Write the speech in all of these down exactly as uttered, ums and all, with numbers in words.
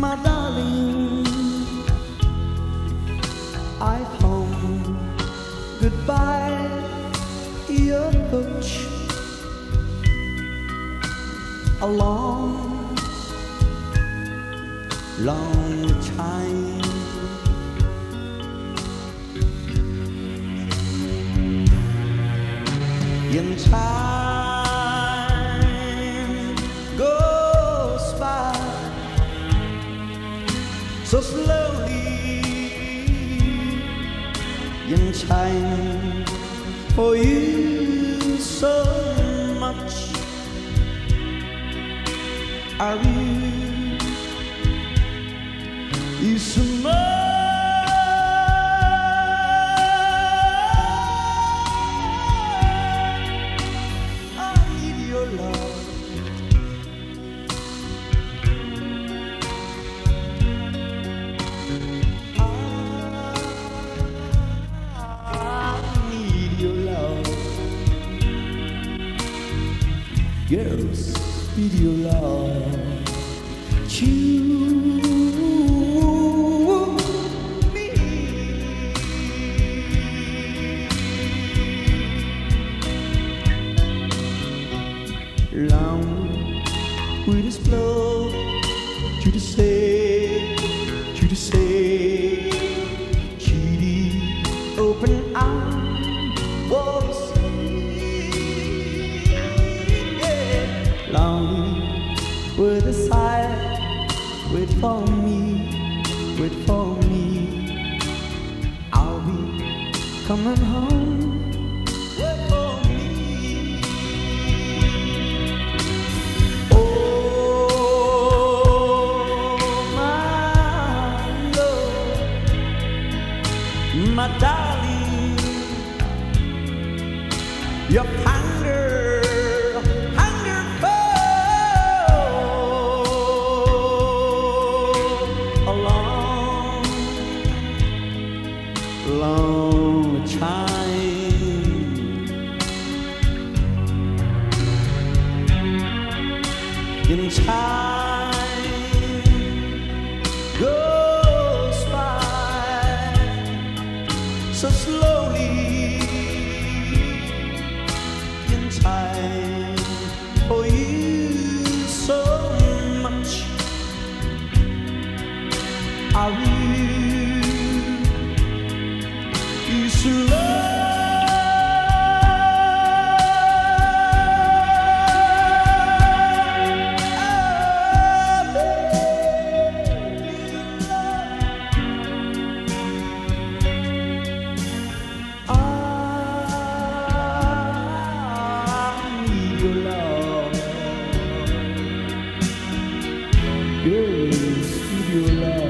my darling, I've home. Goodbye, your coach. A long, long time. In time goes by so slowly. In time for you so much. I really you so much. Girls, need your love. Choose me. Long with this blow, to the say, to the say, cheaty, open arms, was. With a sigh, wait for me, wait for me. I'll be coming home. Wait for me. Oh, my love, my darling, your hunger. Long time in time goes by so slowly. In time for you so much. I really used to love. I need your love. Girls, need your love.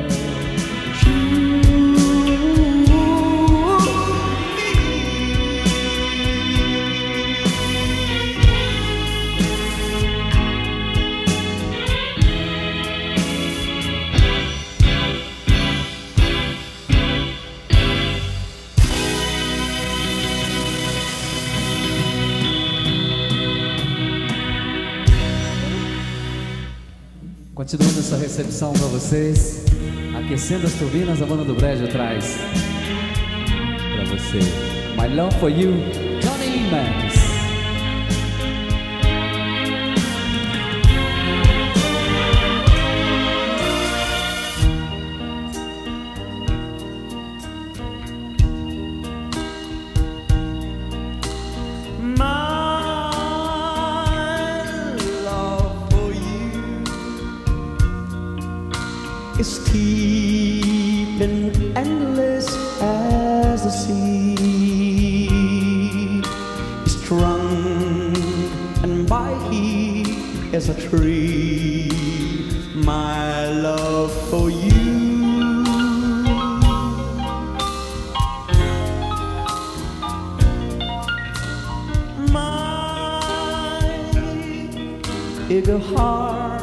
Continuando essa recepção para vocês, aquecendo as turbinas, a banda do Brejo traz para você My Love for You, Johnny Mendes. It's deep and endless as the sea, strong and mighty as a tree. My love for you, my eager heart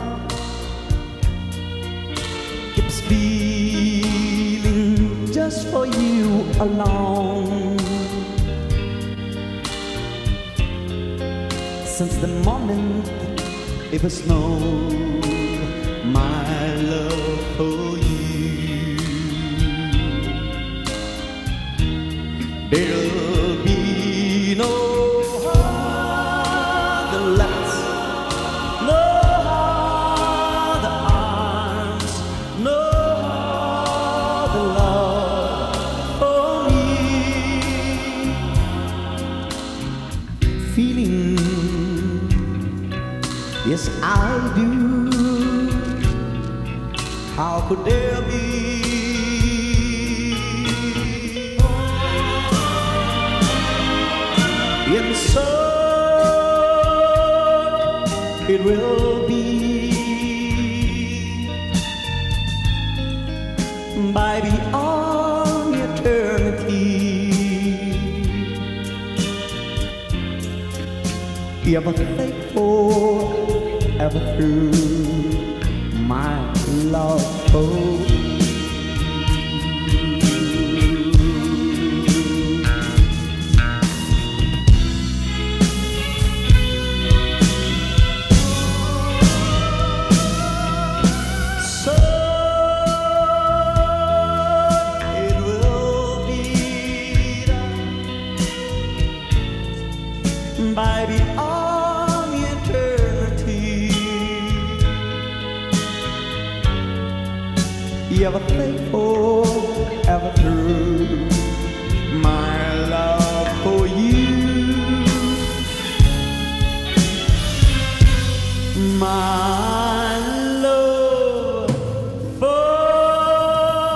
keeps beating just for you alone. Since the moment it was known my love for you. There'll be no other lights, no other arms, no other love for me. Feeling, yes I do. How could there be in so it will be by beyond eternity, ever faithful, ever true, my love for you. So it will be done by beyond eternity, ever faithful, ever true, my love for you, my love for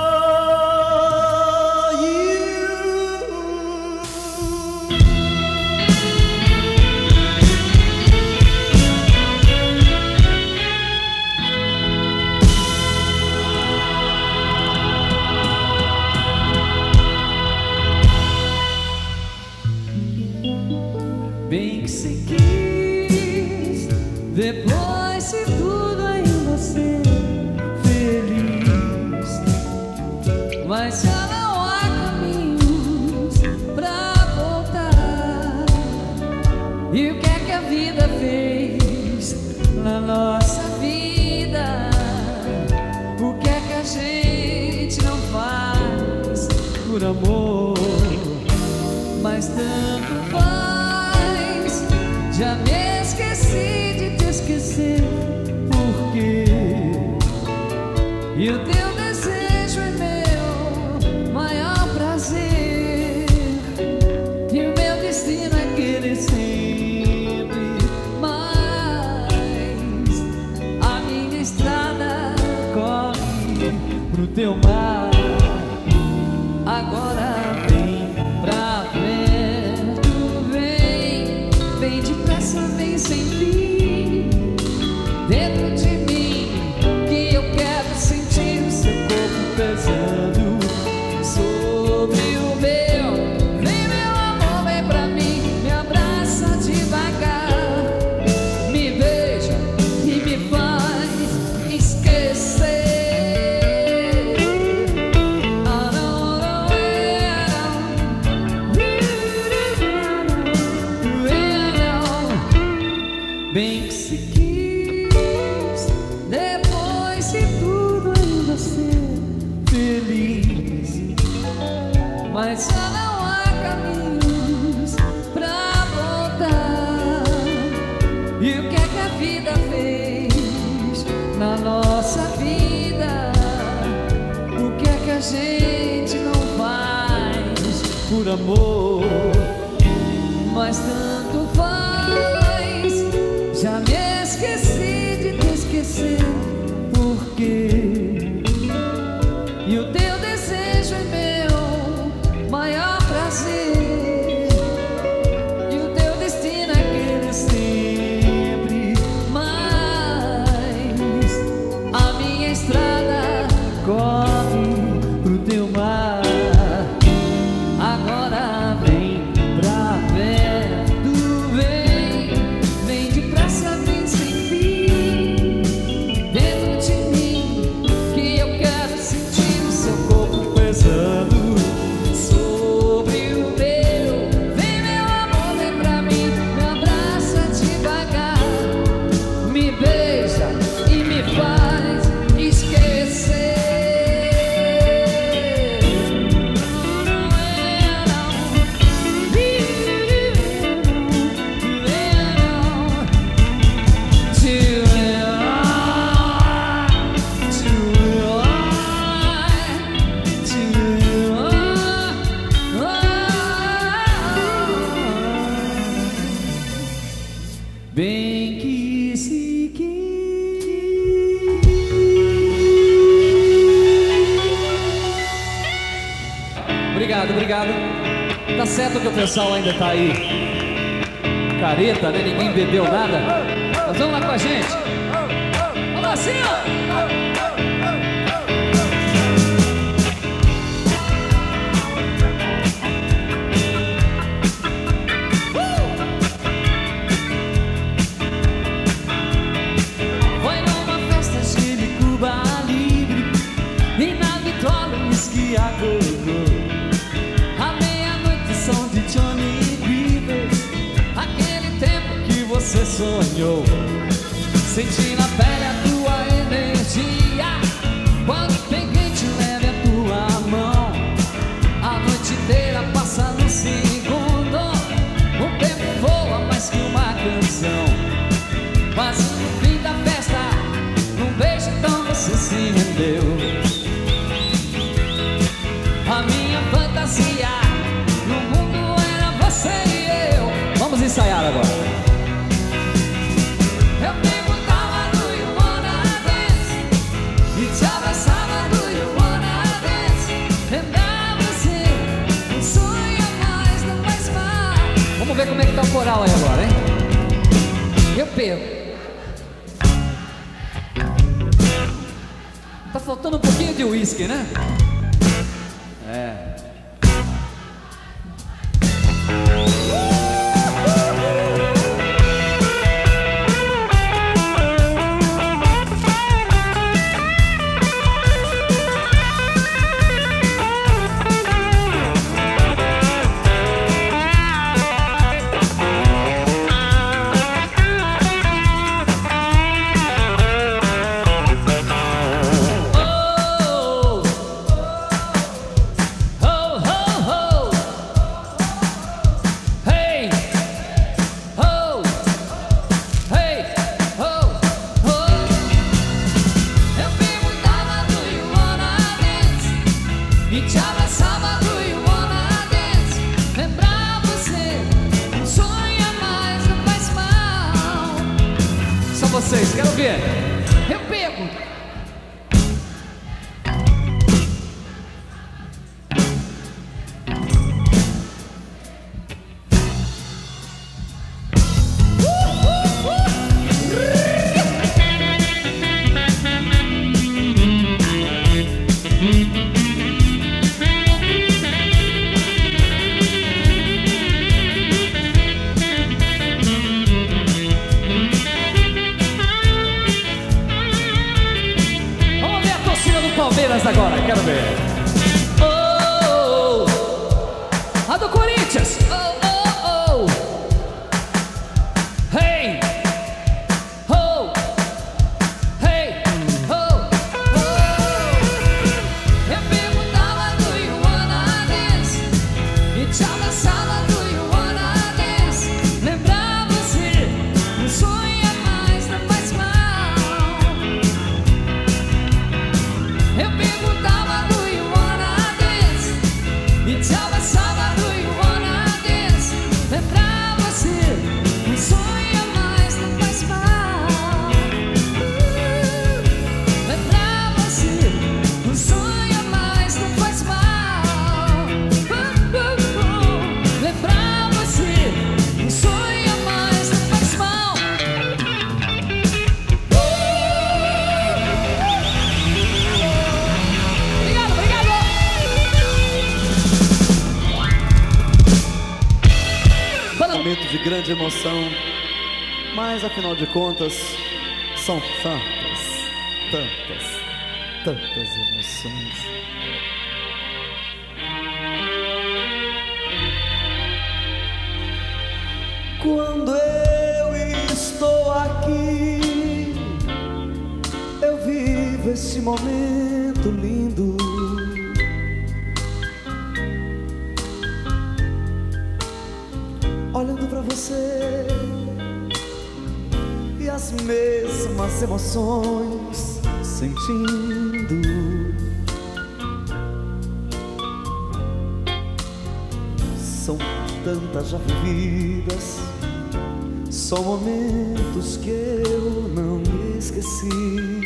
you. Bem que se quis, depois se tudo ainda ser feliz, mas já não há caminhos pra voltar. E o que é que a vida fez na nossa vida? O que é que a gente não faz por amor? Mas tanto faz, já me esqueci de te esquecer, porque e o teu desejo é meu maior prazer, e o meu destino é querer sempre mais. A minha estrada corre pro teu mar, agora vem pra perto, vem, vem depressa, vem sem fim, dentro de mim, que eu quero sentir o seu corpo pesando sobre o meu. Vem meu amor, vem pra mim, me abraça devagar, me beija e me faz esquecer. Bem que se quis, depois se tudo ainda ser feliz, mas já não há caminhos pra voltar. E o que é que a vida fez na nossa vida? O que é que a gente não faz por amor? Mas tanto faz, já me esqueci de te esquecer, porque e o teu desejo é meu maior prazer, e o teu destino é querer sempre mais. A minha estrada corre pro teu mar, agora vem pra perto, vem, vem depressa, vem sem fim, dentro de mim, que eu quero sentir o seu corpo pesando sobre o meu. Vem meu amor, vem pra mim, me abraça devagar, me beija e me faz obrigado, obrigado. Tá certo que o pessoal ainda tá aí careta, né? Ninguém bebeu nada. Mas vamos lá com a gente. Vamos lá, assim, ó. Que acordou à meia-noite, som de Johnny Rivers, aquele tempo que você sonhou. Senti na pele a tua energia quando peguei te leve a tua mão. A noite inteira passa no segundo, o tempo voa mais que uma canção. Mas no fim da festa, num beijo então você se rendeu. A minha fantasia no mundo era você e eu. Vamos ensaiar agora. Eu perguntava do you wanna dance e te abraçava do you wanna dance. Lembrar você, um sonho a mais não faz mal. Vamos ver como é que tá o coral aí agora, hein? Eu perco. Tá faltando um pouquinho de uísque, né? É. E te abraçava do you wanna dance. Lembrar você, um sonho a mais não faz mal. Só vocês, quero ver. Eu pego. Palmeiras agora, quero ver. Oh, oh, a do Corinthians. Oh, oh, oh. Hey, oh, hey, oh, oh. Eu perguntava do you wanna dance e te abraçava do you wanna dance. Lembrar você, um sonho a mais não faz mal. Eu perguntava do you wanna dance e te abraçava do you wanna dance. Lembrar você, um sonho a mais não faz mal. Lembrar você, um sonho a mais não faz mal. Lembrar você, um sonho a mais não faz mal. Momento de grande emoção, mas afinal de contas são tantas, tantas, tantas emoções. Quando eu estou aqui, eu vivo esse momento lindo. Olhando pra você e as mesmas emoções sentindo. São tantas já vividas, são momentos que eu não esqueci.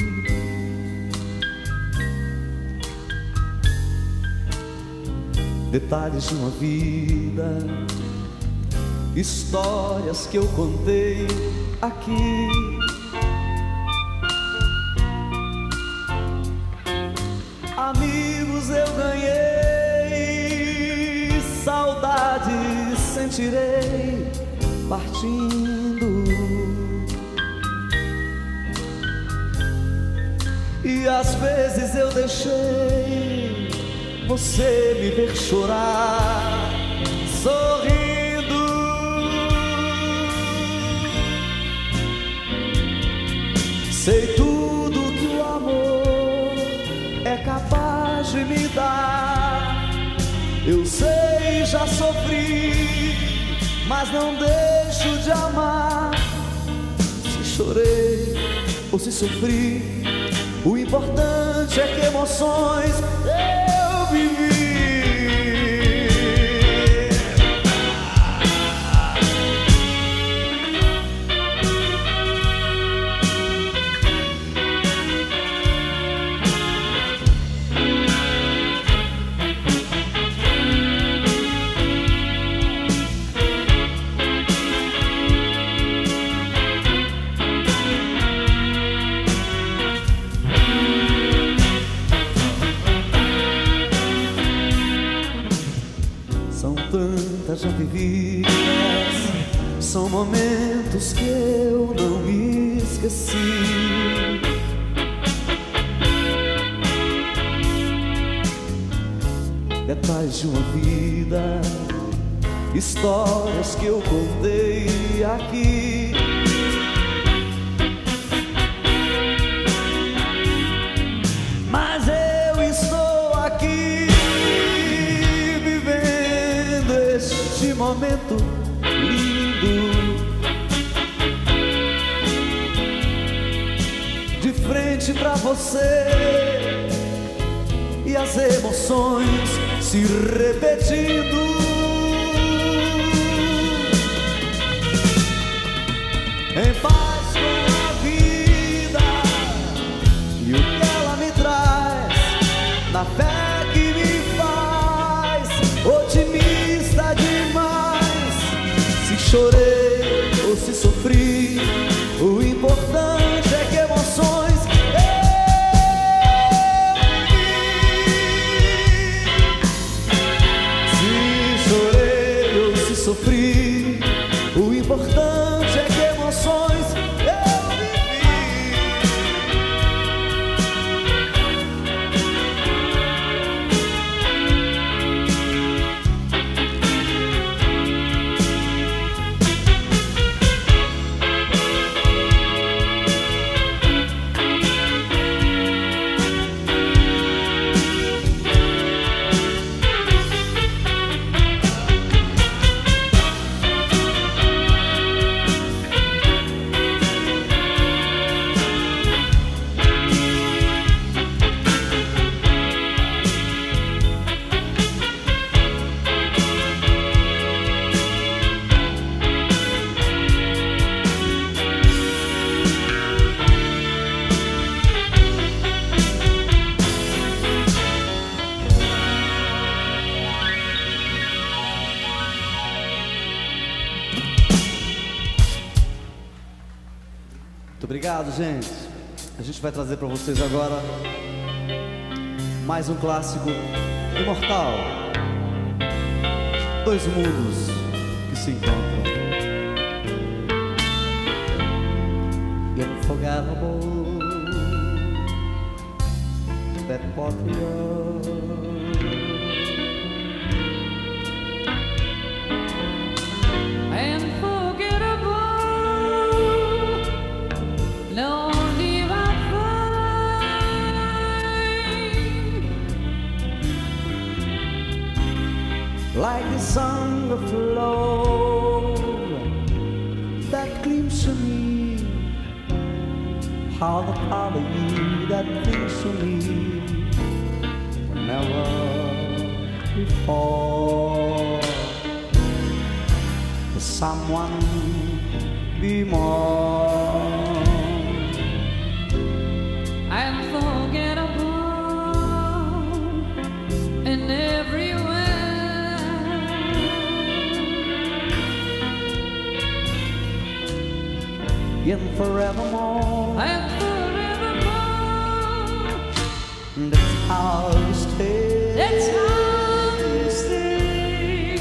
detalhes de uma vida, histórias que eu contei aqui. Amigos eu ganhei, saudades sentirei partindo. E às vezes eu deixei você me ver chorar, sorrindo. Sei tudo que o amor é capaz de me dar. Eu sei, já sofri, mas não deixo de amar. Se chorei ou se sofri, o importante é que emoções eu vivi. Já vividas, são momentos que eu não me esqueci. Detalhes de uma vida, histórias que eu contei aqui. Mas eu estou aqui este momento lindo, de frente pra você, e as emoções se repetindo. Em paz com a vida e o que ela me traz, na fé que me faz otimista demais. Se chorei ou se sofri, o importante é que emoções eu vivi. Se chorei ou se sofri, o importante é que emoções eu vivi. Muito obrigado, gente. A gente vai trazer para vocês agora mais um clássico imortal. Dois mundos que se encontram. Unforgettable, that popular. Like the song of love that clings to me, how the part of you that clings to me never before. For someone be more unforgettable in every way. and forevermore. and forevermore. That's how you stay. That's how you stay.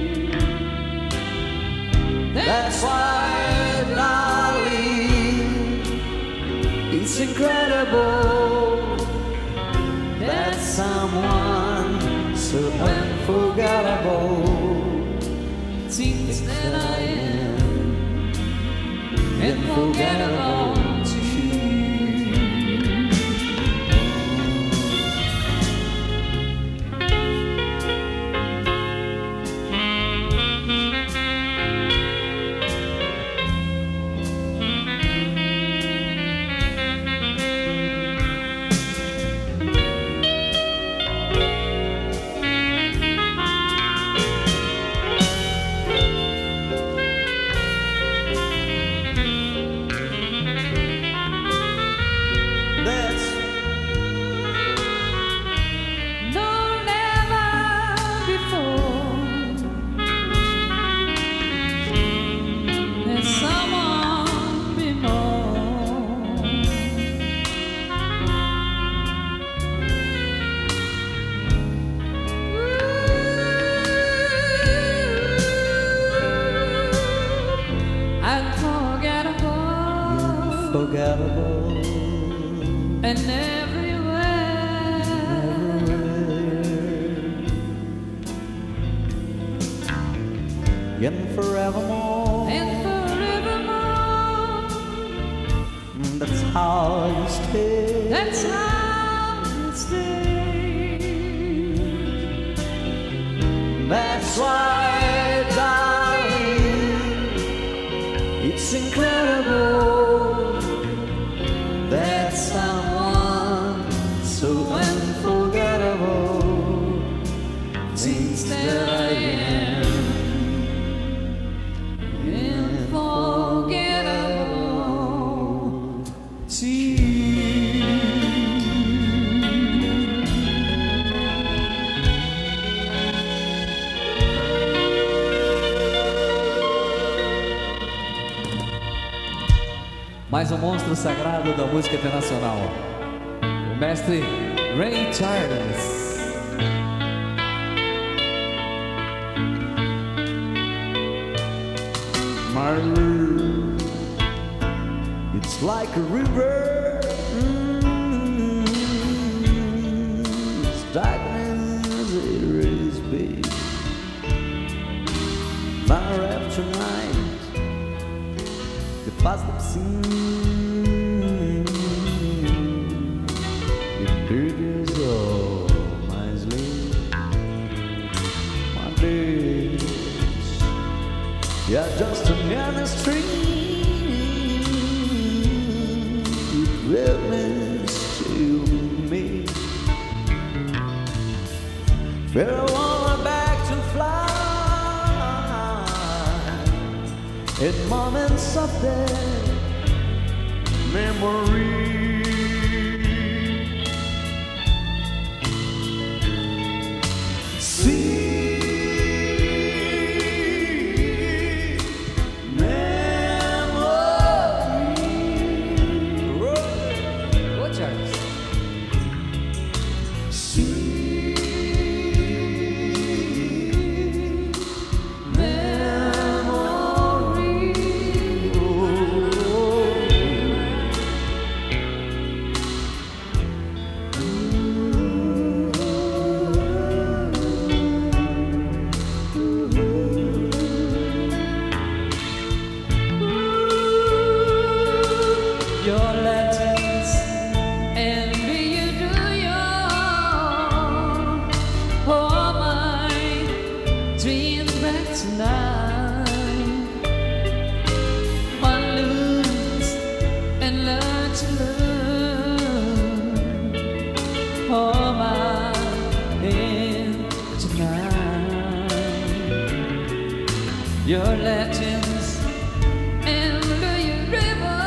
That's why, darling, it's incredible that someone so unforgettable Things that I am unforgettable to you. Unforgettable And everywhere, everywhere, and forevermore. and forevermore. That's how you stay. That's how you stay. That's why, darling, it's incredible that someone so unforgettable thinks that I am Unforgettable to you. Mais um monstro sagrado da música internacional, o mestre Ray Charles. My love, it's like a river. Mm, it's darkness it is big. My rapture night, the past I've seen, it triggers all my sleep. My days, yeah, just a ministry. It witness to me. Feel I want back to fly in moments of dead memory. See. Your legends and the river,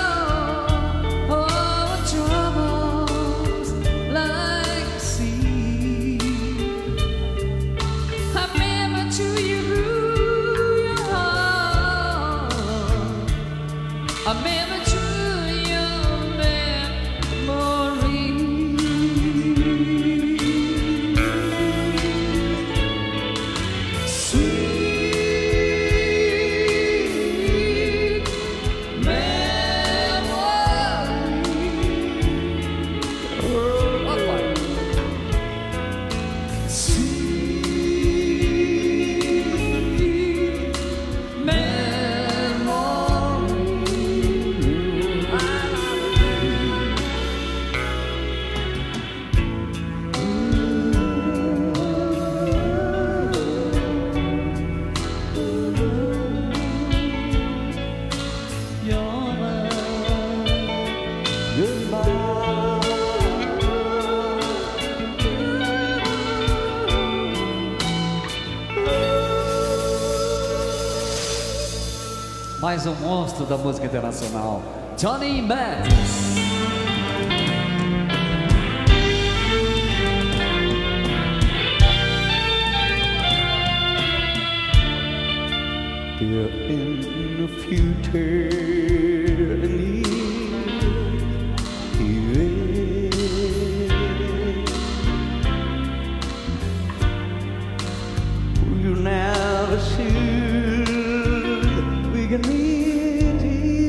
oh, troubles like the sea. I remember to you, your heart. I mais um monstro da música internacional, Johnny Mathis. Here in the future, you never should we can meet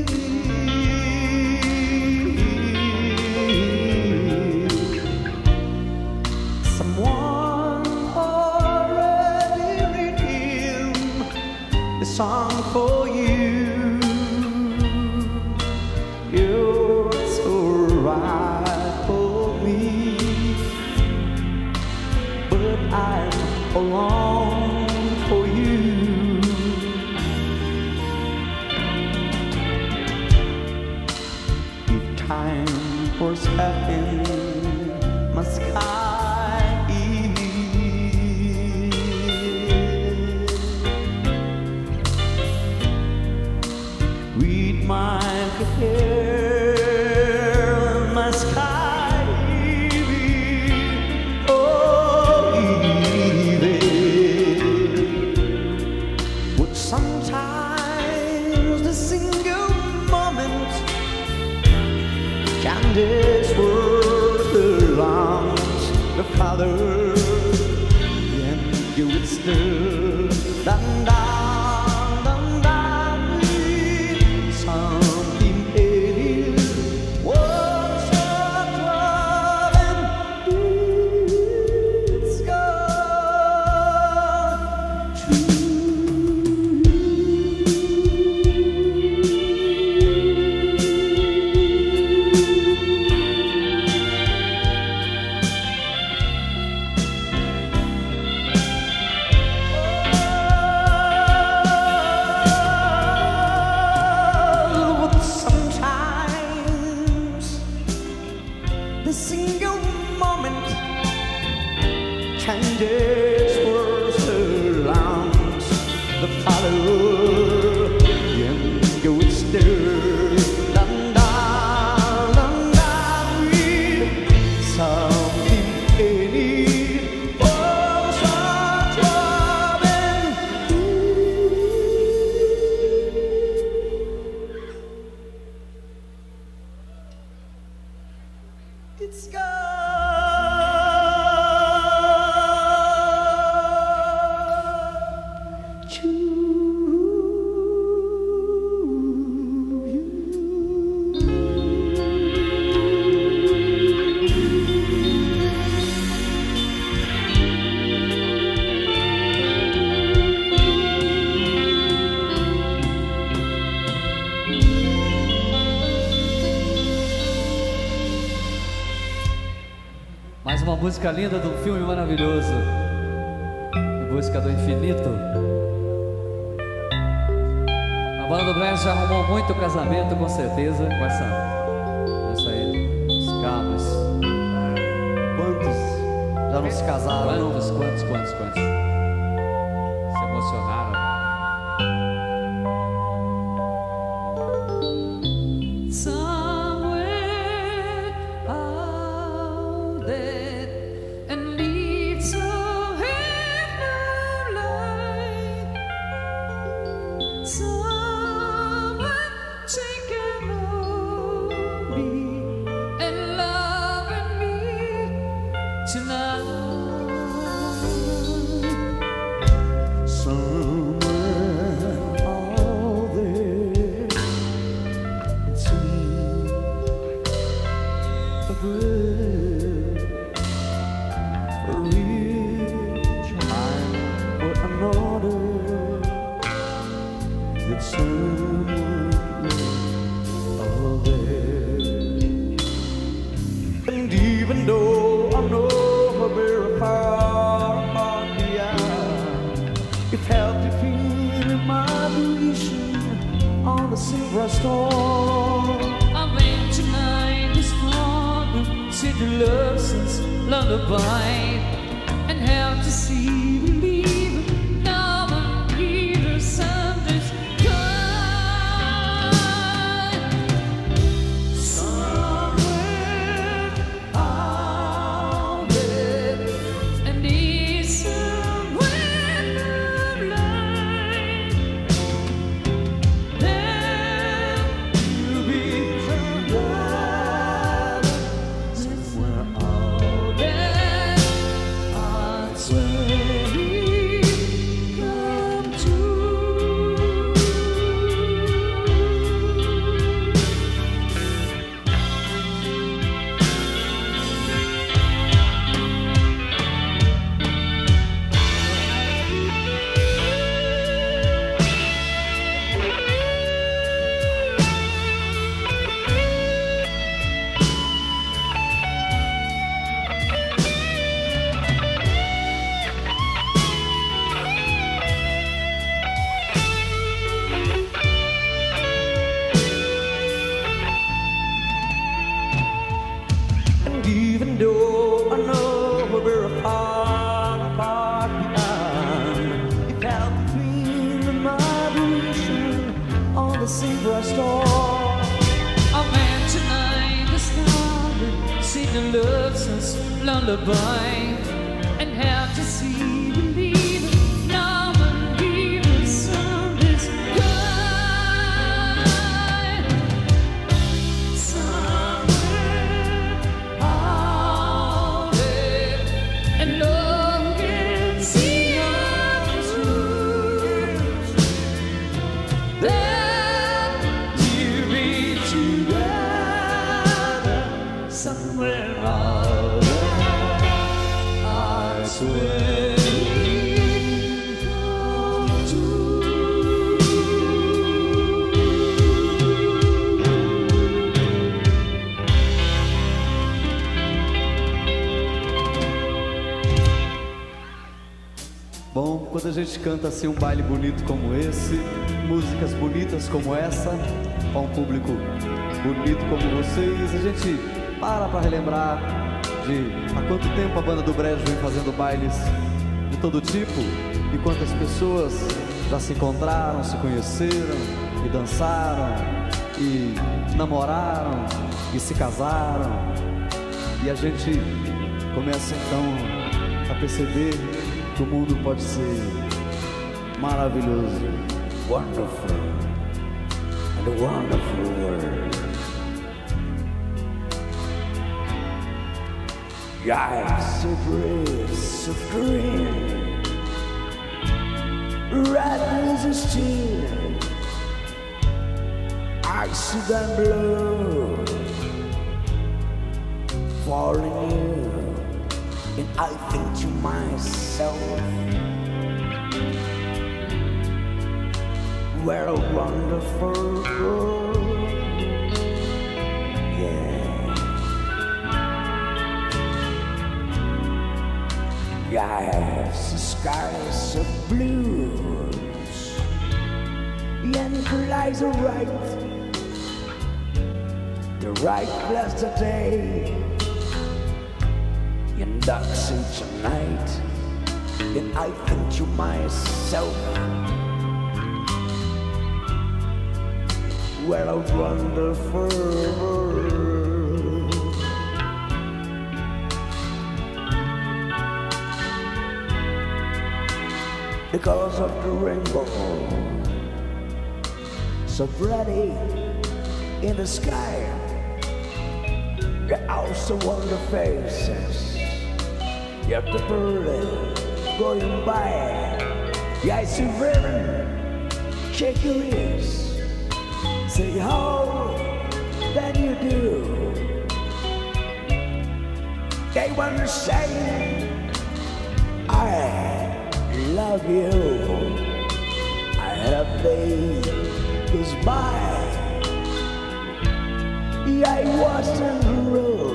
someone already written a song for you. You're so right for me, but I'm alone for you. If time was happening, my sky read my hair, my sky oh, but sometimes the single moment can this world belongs the Father, and you would still dun, dun, dun, dun, something is what's your trouble, it's gone true. The single moment changes words around the follow and go stir dun dun dun dun something any oh such it's gone. Mais uma música linda de um filme maravilhoso, Em Busca do Infinito. A banda do Brás já arrumou muito casamento, com certeza, com essa, essa aí, os carros. Quantos já não se casaram? Quantos, quantos, quantos, quantos? Se emocionaram. And even though I know we're very far apart, yeah, it felt to feel my vision on the silver storm. I went tonight this morning, said the love since lullaby, and how to see believe now I'm here something's gone. the love since lullaby, and how to see believe it. Now believe the sun is gone somewhere out there, and love can see us through. That you be together somewhere out there, I swear. Bom, quando a gente canta assim um baile bonito como esse, músicas bonitas como essa, para um público bonito como vocês, a gente para para relembrar de há quanto tempo a banda do Brejo vem fazendo bailes de todo tipo e quantas pessoas já se encontraram, se conheceram e dançaram e namoraram e se casaram. E a gente começa então a perceber que o mundo pode ser maravilhoso, wonderful, and a wonderful world. Guys of rays of green, red as a steel, ice and blue, falling you. And I think to myself, what a wonderful world, yeah. Yes, the skies are blues, and the lights are right, the right place today. And that's it tonight, and I think to myself, what a wonderful world. The colors of the rainbow, so pretty in the sky, they also wonder faces. Yep, the bird going by. Yeah, I see ribbon, shake your ears, say how that you do. They want to say, I love you. I have day goes by. Yeah, I was in the road.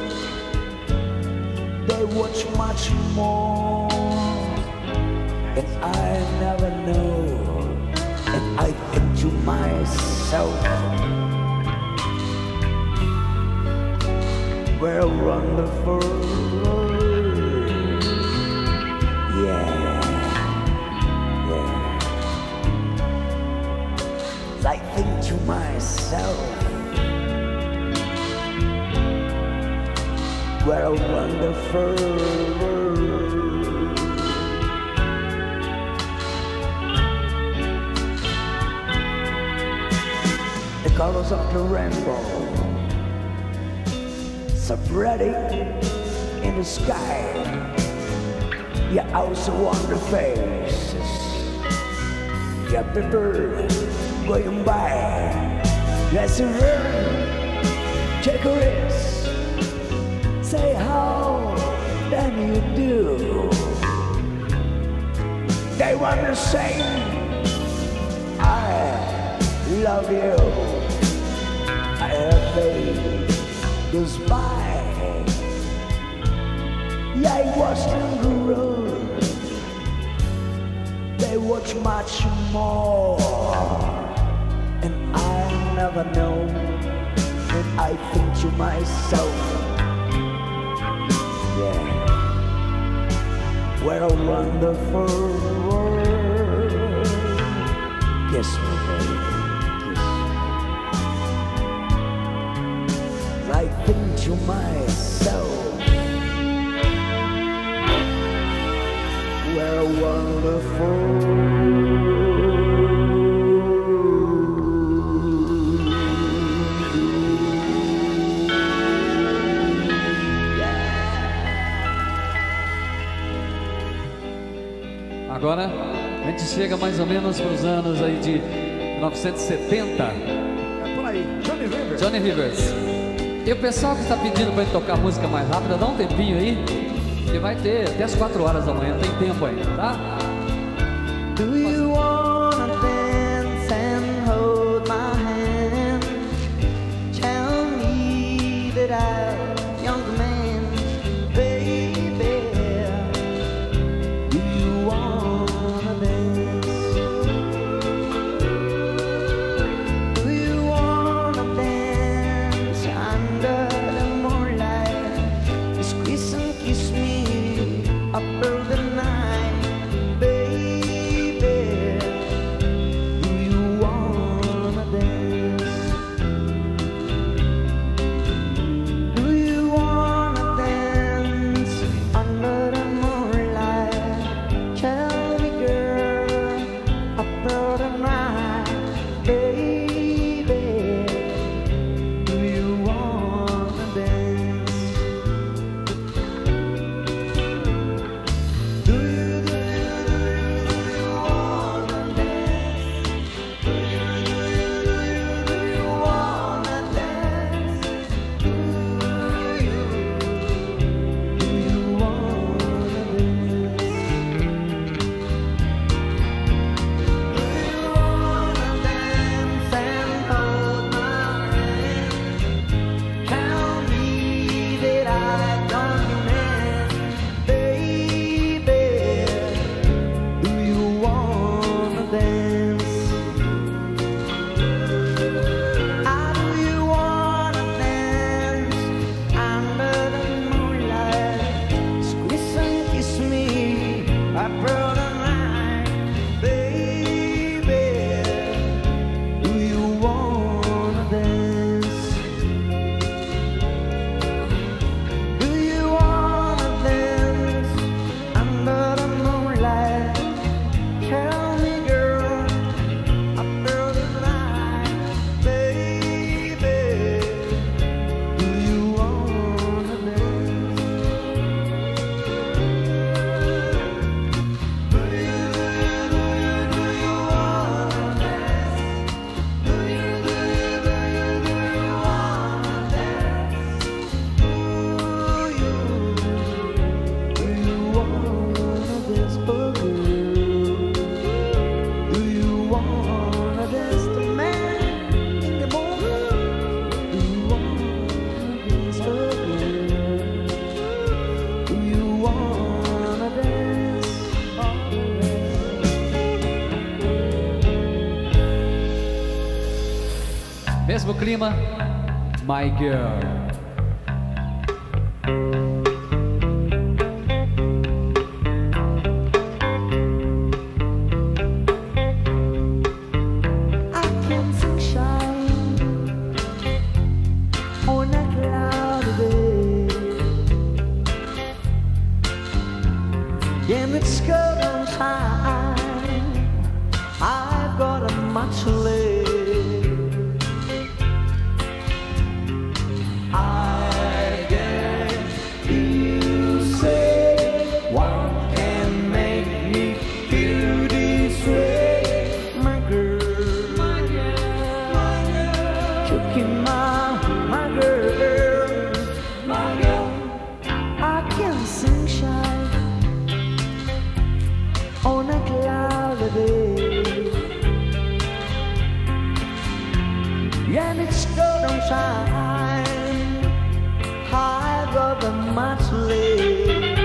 They watch much more, and I never know. And I think to myself, what a wonderful world, yeah, yeah. I think to myself, what a wonderful world. The colors of the rainbow, so pretty in the sky. You also wonder faces. You have the bird going by. Yes, a bird, check her wrist. Say how then you do. They want to say, I love you. I have faith goes by. Yeah, I watched them grow. They watch much more, and I never know. And I think to myself, yeah, what a wonderful world. Kiss me, baby, kiss me. I think to myself, Agora a gente chega mais ou menos para os anos aí de mil novecentos e setenta. É por aí, Johnny Rivers. Johnny Rivers. E o pessoal que está pedindo para ele tocar música mais rápida, dá um tempinho aí, que vai ter até as quatro horas da manhã, tem tempo ainda, tá? Do you wanna dance and hold my hand? Tell me that I'm young man, baby. Do you wanna dance? Do you wanna dance under the moonlight? Squeeze and kiss me up through the night, baby. Do you wanna dance? Do you wanna dance under the moonlight? Tell me, girl, up through the night, baby. Do you wanna dance? Do you, do you, do you, do you wanna dance? Do you, do you, do you, do you wanna dance? Do you, do you wanna dance? Do you wanna dance and hold my hand? Tell me that I don't miss, baby. Do you wanna dance? Ah, do you wanna dance under the moonlight? Squeeze and kiss me up through the night, baby. Do you wanna dance? Do you wanna dance under the moonlight? Tell me, girl, up through the night, baby. Do you wanna dance? Do you, do you, do you, do you wanna dance? Do you, do you, do you, do you wanna dance? Do you, do you wanna dance, oh girl? Do you wanna dance, the man in the morning? Do you wanna dance, oh girl? Do you wanna dance, oh girl? Mesmo clima, My Girl. I can sunshine on a cloudy day, and it's going time. I've got a much late. I guess you say what can make me feel this way, my girl, my girl, my girl, choking my, my girl, my girl. I can sunshine on a cloudy day, and it's golden time. I've got the much late.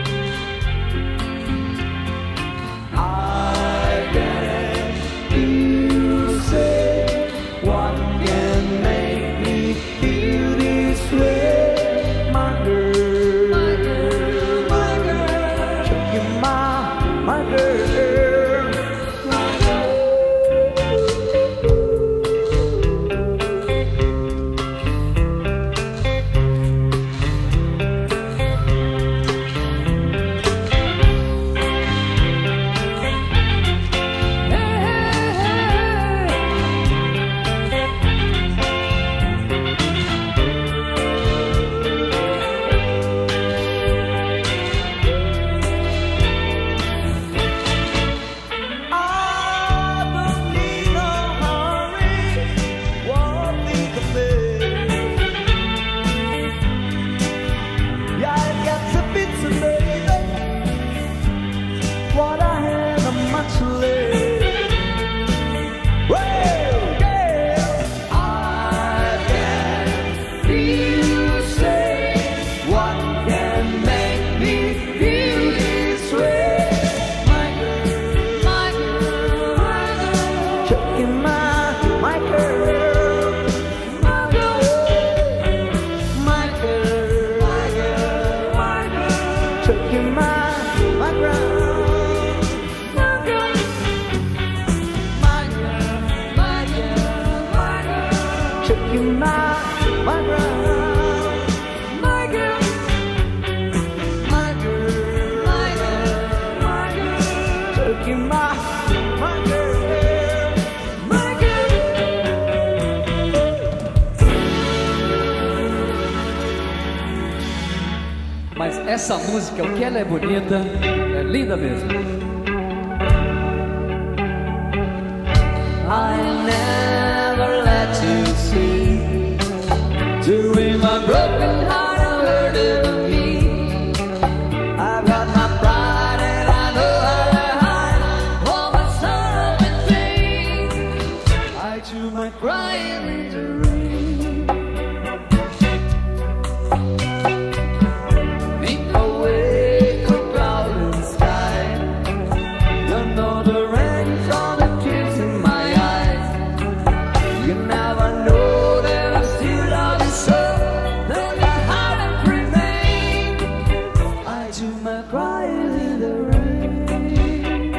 I guess you say what can make me feel this way, my girl, my girl, my girl, choking my, my girl, my girl. and make me feel this way. My girl, my girl, my girl, choking my, my girl, my girl, my girl, my girl, my girl, choking my, my girl. Mas essa música, o que ela é bonita, é linda mesmo. I never let you see, doing my broken heart and hurting me. I've got my pride and I know how to hide all my sorrow and pain. I do my crying in the rain. Deep away from cloud and sky, you know the rain's on the tears in my eyes. You never know that I still love you so, that my heart and remain. I do my crying in the rain.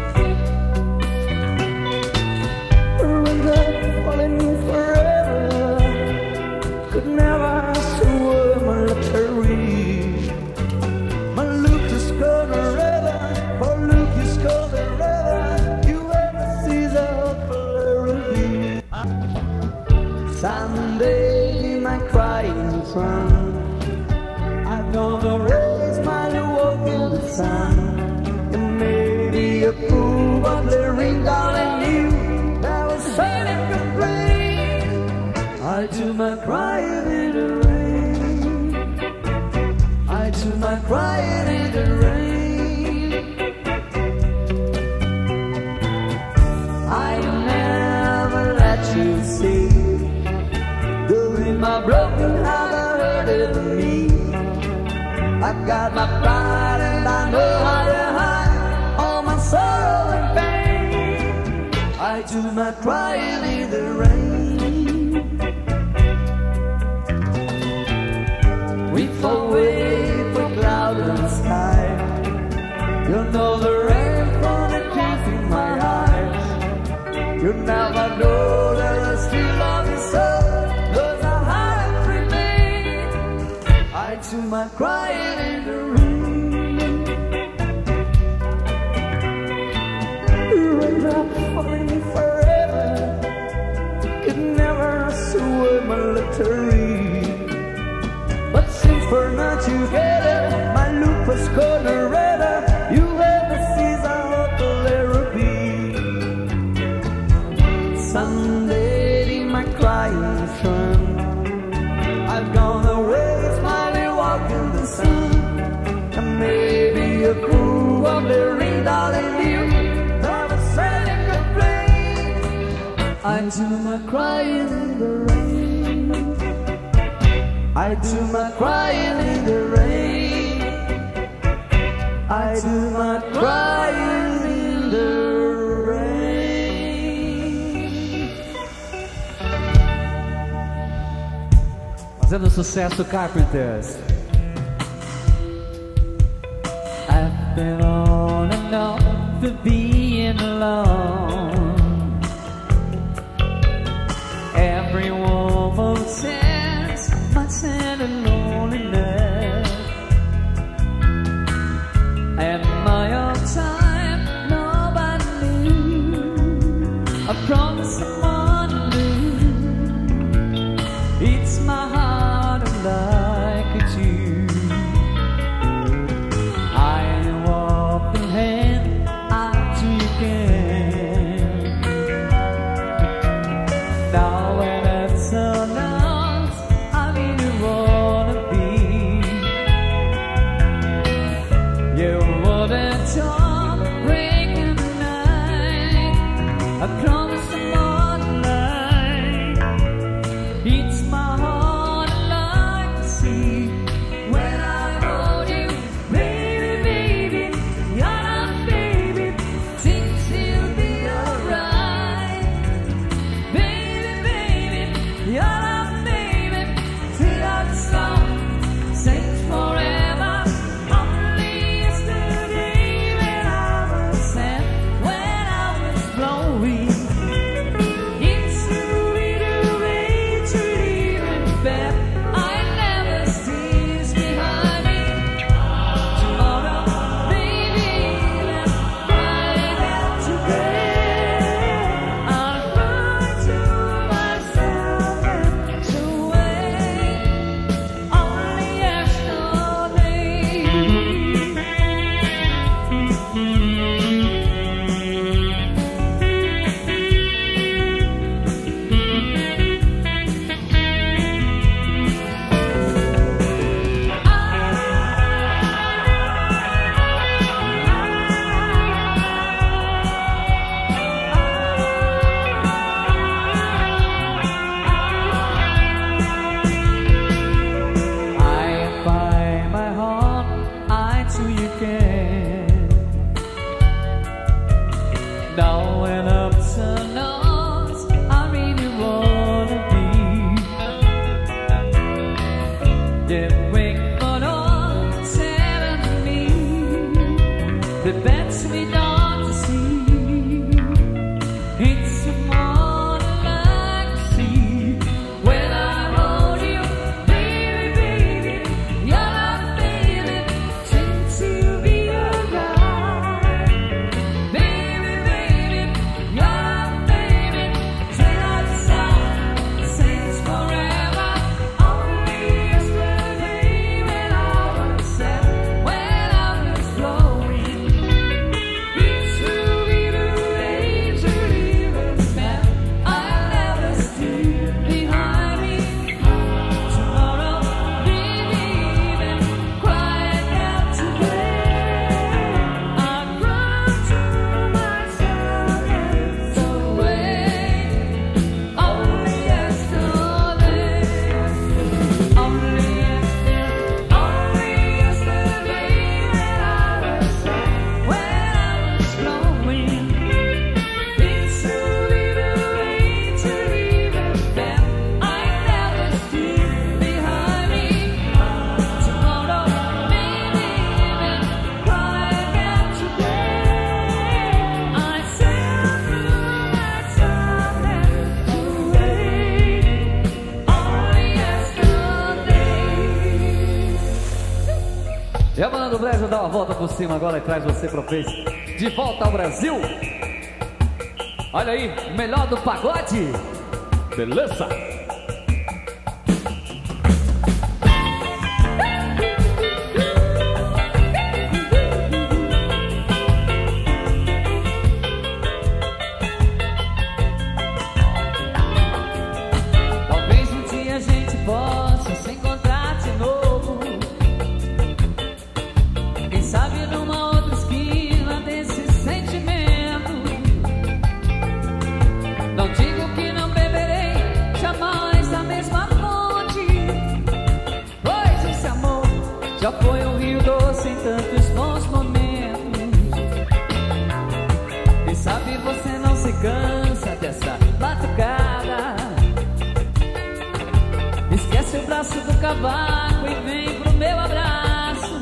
Rains are falling forever, could never ask a word my lottery. My look is gonna rather, oh look is gonna rather, you ever see the clarity. Someday my crying son, I'm gonna raise my walk in the sun. You may be a fool, but the ring down and you never said it complain. I do my crying in the rain. I do my crying in the rain. I never let you see, doing my broken heart hurting me. I got my pride and I know how to hide all my sorrow and pain. I do my crying in the rain. Weep away for cloud and sky, you know the rain from the tears in my eyes. You never know that I still love you so, cause I have remained. I do my crying in the rain. Raindrops falling forever, could never assuage my lottery. But since we're not together, my look was gonna rather, you have the season of therapy. Someday in my crying son, I'm gonna raise my walk in the sun. And maybe a fool of the ring darling you never said it complain. I do my crying in the rain. I do my crying in the rain. I do my crying in the rain. Fazendo sucesso, Carpenters. I've been on and off for being alone. Every woman says my sad and loneliness, and my own time nobody knew. I promised someone new. It's my heart like a Jew. I walk in hand out to you again. till you can. Down and up to north, I really wanna be. Then wake for all telling me the best we don't see. It's someone like to see when I hold you, baby, baby. You're not feeling, seem to be alright. Baby, baby, you're not baby. Say that song, sings forever. Only yesterday when I was sad, when I was blowing. It's too little late to leave it back. I'll never steal behind me. Tomorrow, maybe even quiet out today. I've run to myself and away. Only yesterday, only yesterday, only yesterday when I was sad, when I was blowing. It's too little late to leave it back. I never steal behind me. Tomorrow, maybe even quiet out today. I sail through my time and away. Only yesterday. E a banda do Brasil dá uma volta por cima agora e traz você pro Face. De volta ao Brasil. Olha aí, melhor do pagode. Beleza? Talvez um dia a gente possa se encontrar de novo. Quem sabe numa outra esquina desse sentimento. Não digo que não beberei jamais da mesma fonte, pois esse amor já foi um rio doce em tantos bons momentos. Quem sabe você não se cansa dessa batucada. Esquece o braço do cavaco e vem pro meu abraço.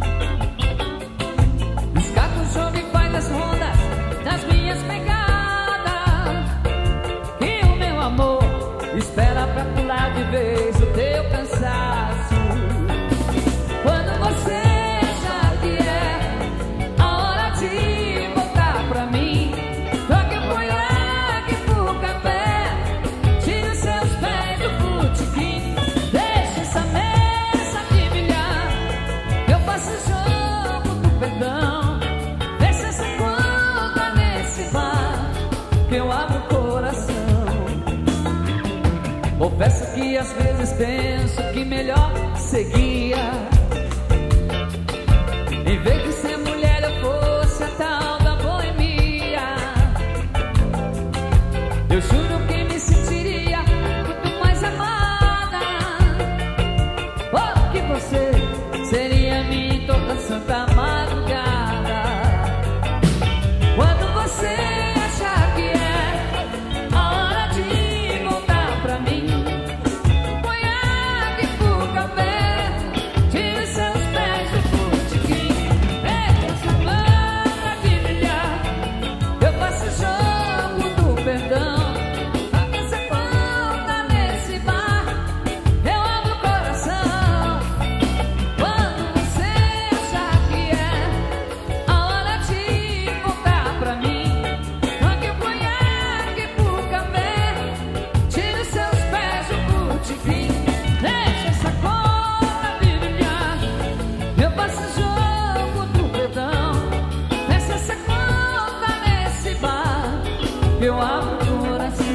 Escata o jogo e faz as rondas das minhas pegadas. E o meu amor espera pra pular de vez o teu cansaço. Quando você achar que é a hora de voltar pra mim, troque o conhaque por café, tire os seus pés do botequim, deixe essa mesa de bilhar, eu faço o jogo do perdão, deixa essa conta nesse bar, que eu abro o coração. Confesso que às vezes penso que melhor seguia, em vez de ser mulher eu fosse a tal da boemia. Eu juro que me sentiria muito mais amada, porque você seria minha em toda santa madrugada. Quando você achar que é a hora de voltar pra mim, conhaque por café, tire seus pés do botequim, deixa essa banda de brilhar, eu faço o jogo do perdão, troca essa conta nesse bar, eu abro o coração. Quando você achar que é a hora de voltar pra mim, troque o conhaque por café, tire seus pés do botequim, deixa essa conta brilhar, eu faço o jogo do perdão, deixa essa conta nesse bar, eu abro o coração.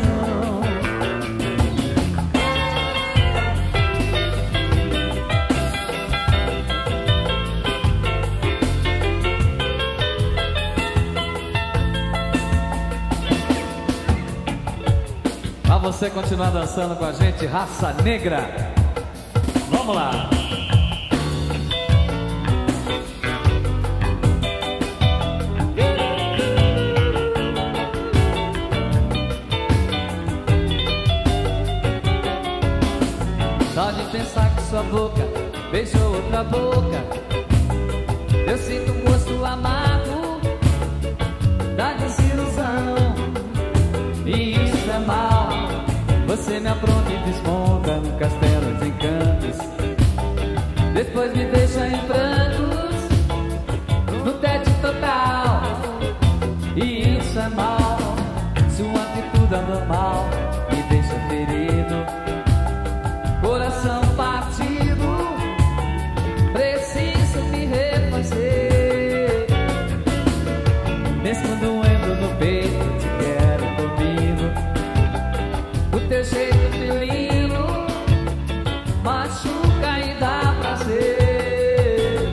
Pra você continuar dançando com a gente, Raça Negra. Vamos lá. boca, beijou outra boca. Eu sinto um gosto amargo da desilusão, e isso é mal. Você me apronta e desmonta no castelo de encantos, depois me deixa em prantos no tédio total, e isso é mal. Sua atitude anormal me deixa ferido, coração partido, preciso me refazer. Mesmo doendo no peito, te quero comigo. O teu jeito felino machuca e dá prazer.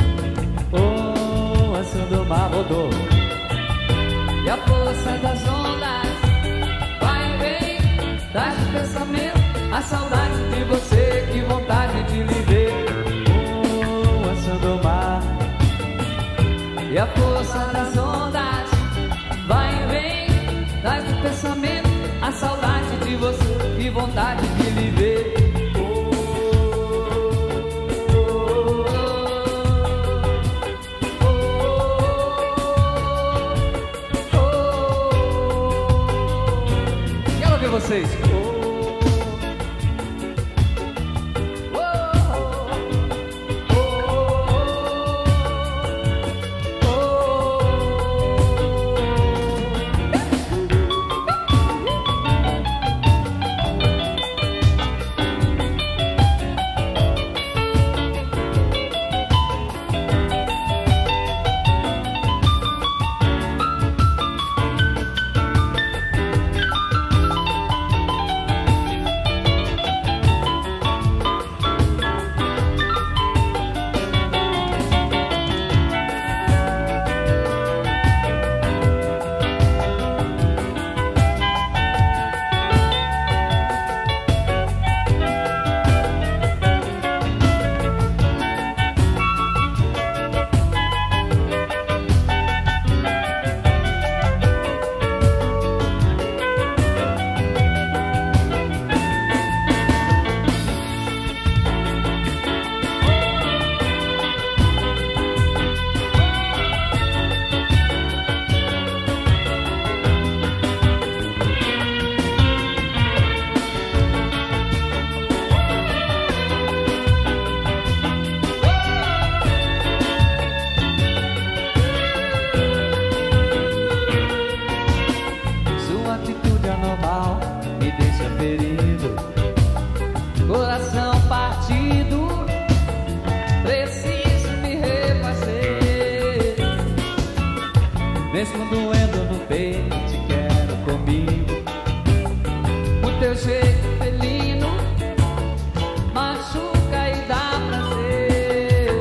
Oh, a ação do mar rodou, e a força das ondas vai e vem, traz o pensamento, a saudade de você, que vontade de lhe ver. Oh, a ação do mar, e a força das ondas vai e vem, traz o pensamento, a saudade de você, que vontade de lhe ver. Vocês. Mesmo doendo no peito, te quero comigo. O teu jeito felino machuca e dá prazer.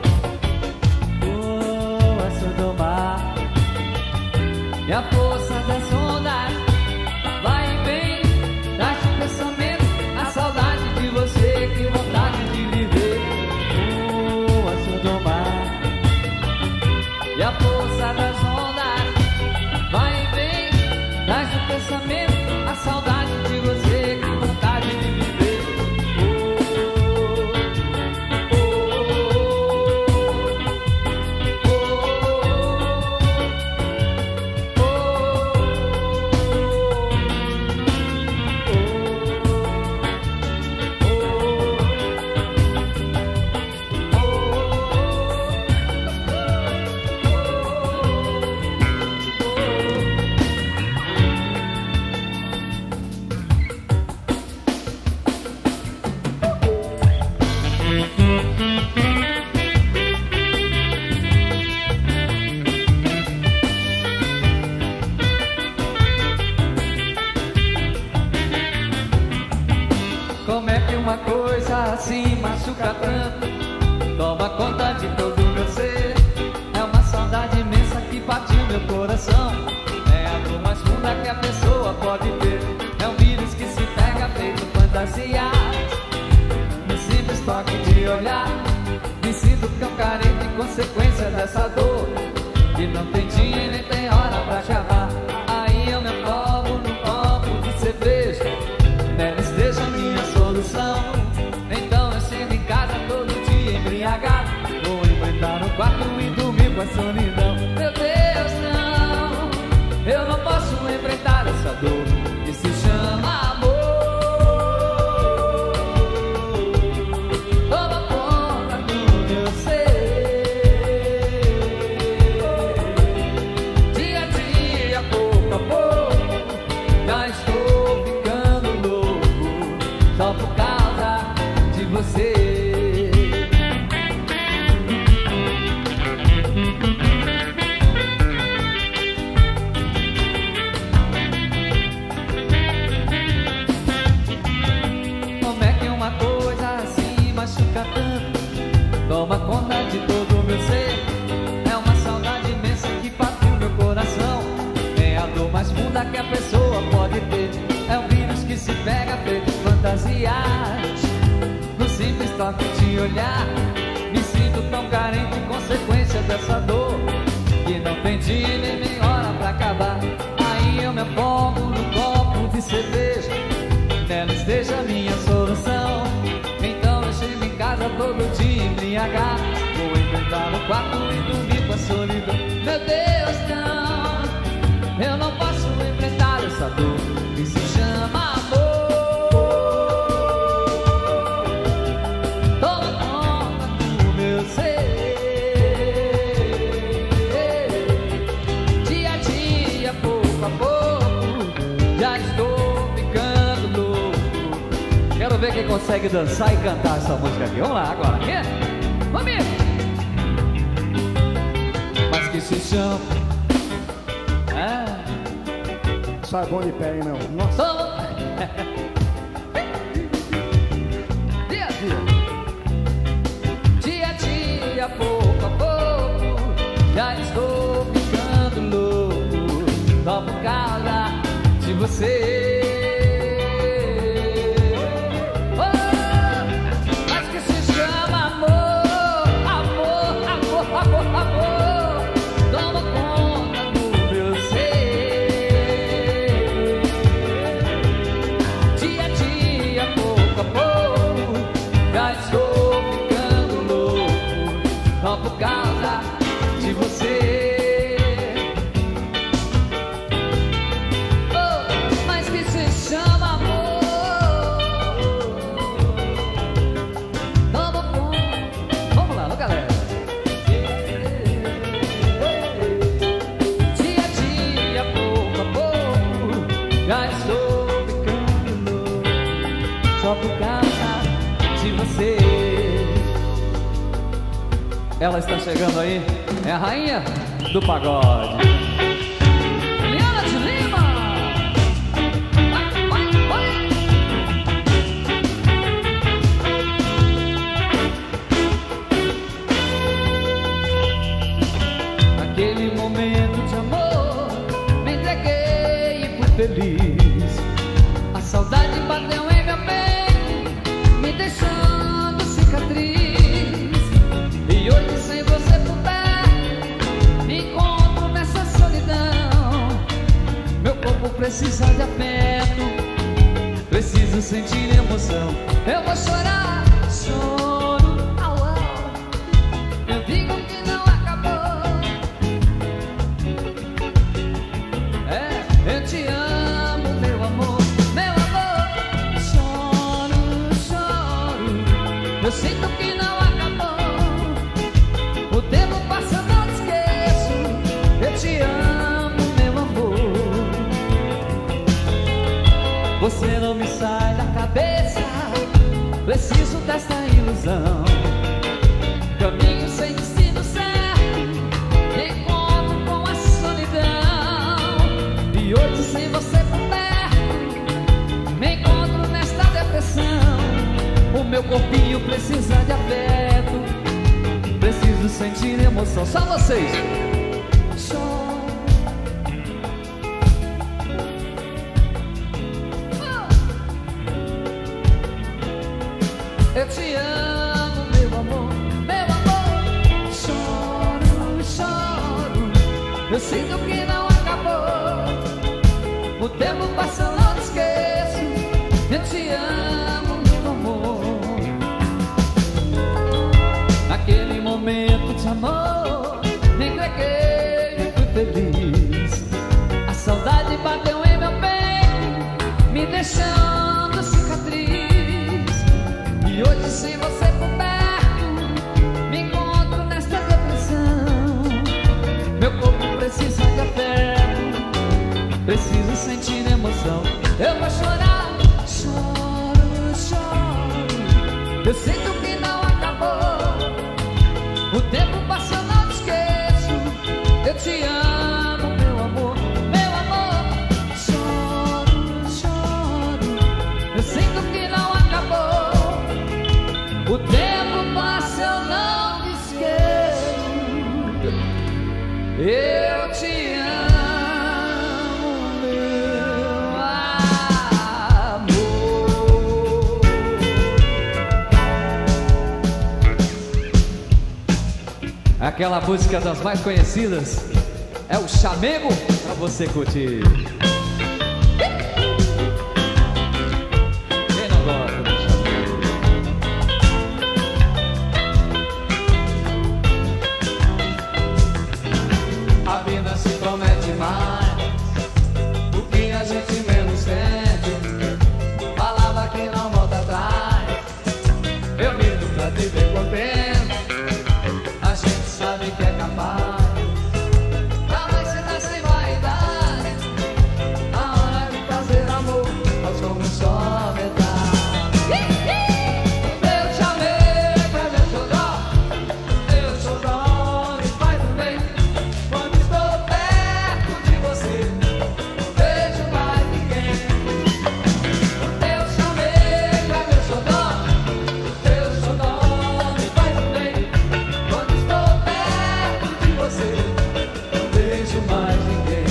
Oh, essa do mar, e a força das ondas vai e vem, traz o pensamento, a saudade de você, que vontade de viver. Oh, essa do mar, e a força das ondas vai e vem, traz o pensamento, a saudade de você, que vontade de viver. Oh, oh, oh, oh, como é que uma coisa assim machuca tanto, toma conta de todo o meu ser? É uma saudade imensa que partiu meu coração, é a dor mais funda que a pessoa pode ter. É um vírus que se pega feito fantasias, no simples toque de olhar. Me sinto tão carente em consequência dessa dor, que não tem dia e nem tem hora pra acabar. Aí eu me afogo num copo de cerveja, nela esteja a minha solução. Então eu chego em quarto e dormir com a solidão. Meu Deus, não, eu não posso enfrentar essa dor que se chama amor. Toma conta do meu ser, dia a dia, pouco a pouco, já estou ficando louco, só por causa de você. Toma conta de todo o meu ser. É uma saudade imensa que partiu meu coração. É a dor mais funda que a pessoa pode ter. É um vírus que se pega feito fantasias. No simples toque de olhar, me sinto tão carente, consequência dessa dor que não tem dia nem nem hora pra acabar. Aí eu me afogo no copo de cerveja, nela esteja a minha solução. Então eu chego em casa todo dia embriagado, vou enfrentar no quarto e dormir com a solidão. Meu Deus, não, eu não posso enfrentar essa dor que se chama amor. Toma conta do meu ser, dia a dia, pouco a pouco, já estou ficando louco. Quero ver quem consegue dançar e cantar essa música aqui. Vamos lá agora, aqui. Vamos! Mas que se chama ah. Sai bom de pé, hein, meu? Nossa! Dia a dia, dia a dia, pouco a pouco, já estou ficando louco, só por causa de você. Por causa de você, oh, mas que se chama amor. Toma conta. Vamos lá, galera. Dia a dia, pouco a pouco, já estou ficando louco, só por causa de você. Ela está chegando aí, é a rainha do pagode, Liana de Lima. Vai, vai, vai. Naquele momento de amor, me entreguei e fui feliz. A saudade bateu em meu peito, me deixando cicatriz. E hoje sem você por perto, me encontro nessa solidão. Meu corpo precisa de afeto, preciso sentir emoção. Eu vou chorar, choro ao alto, eu digo que não acabou. É, eu te amo, meu amor, meu amor. Choro, choro, eu sinto que não acabou. O tempo passa, não te esqueço. Eu te amo, meu amor. Você não me sai da cabeça, preciso dessa ilusão. Caminho sem destino certo, me encontro com a solidão. E hoje sem você por perto, me encontro nesta depressão. O meu corpinho precisa de afeto, preciso sentir emoção. Só vocês. Só. Eu te amo, meu amor, meu amor. Choro, choro, eu sinto que não acabou. O tempo passa, não te esqueço. Eu te amo, meu amor. Naquele momento momento de amor, me entreguei e fui feliz. A saudade bateu em meu peito, me deixando cicatriz. E hoje, se você for perto, me encontro nesta depressão. Meu corpo precisa de afeto, preciso sentir emoção. Eu vou chorar, choro, choro. Eu sinto que não acabou. O tempo passa, eu não te esqueço. Eu te amo, meu amor, meu amor. Choro, choro. Eu sinto que não acabou. O tempo passa, eu não te esqueço. Eu te amo, meu amor. Aquela música das mais conhecidas é o Chamego, pra você curtir. Quem não gosta do chamego? A vida se promete mais, o que a gente menos sente. Palavra que não volta atrás. Eu lido pra te ver contente. A gente sabe que é capaz. Jamais se dá sem vaidade. A hora de fazer amor, nós somos só metade. Eu te amei, pra meu xodó. Eu sou dó, me faz um bem. Quando estou perto de você, não vejo mais ninguém. Eu te amei, pra meu xodó. Eu sou dó, me faz um bem. Quando estou perto de você, não vejo mais ninguém.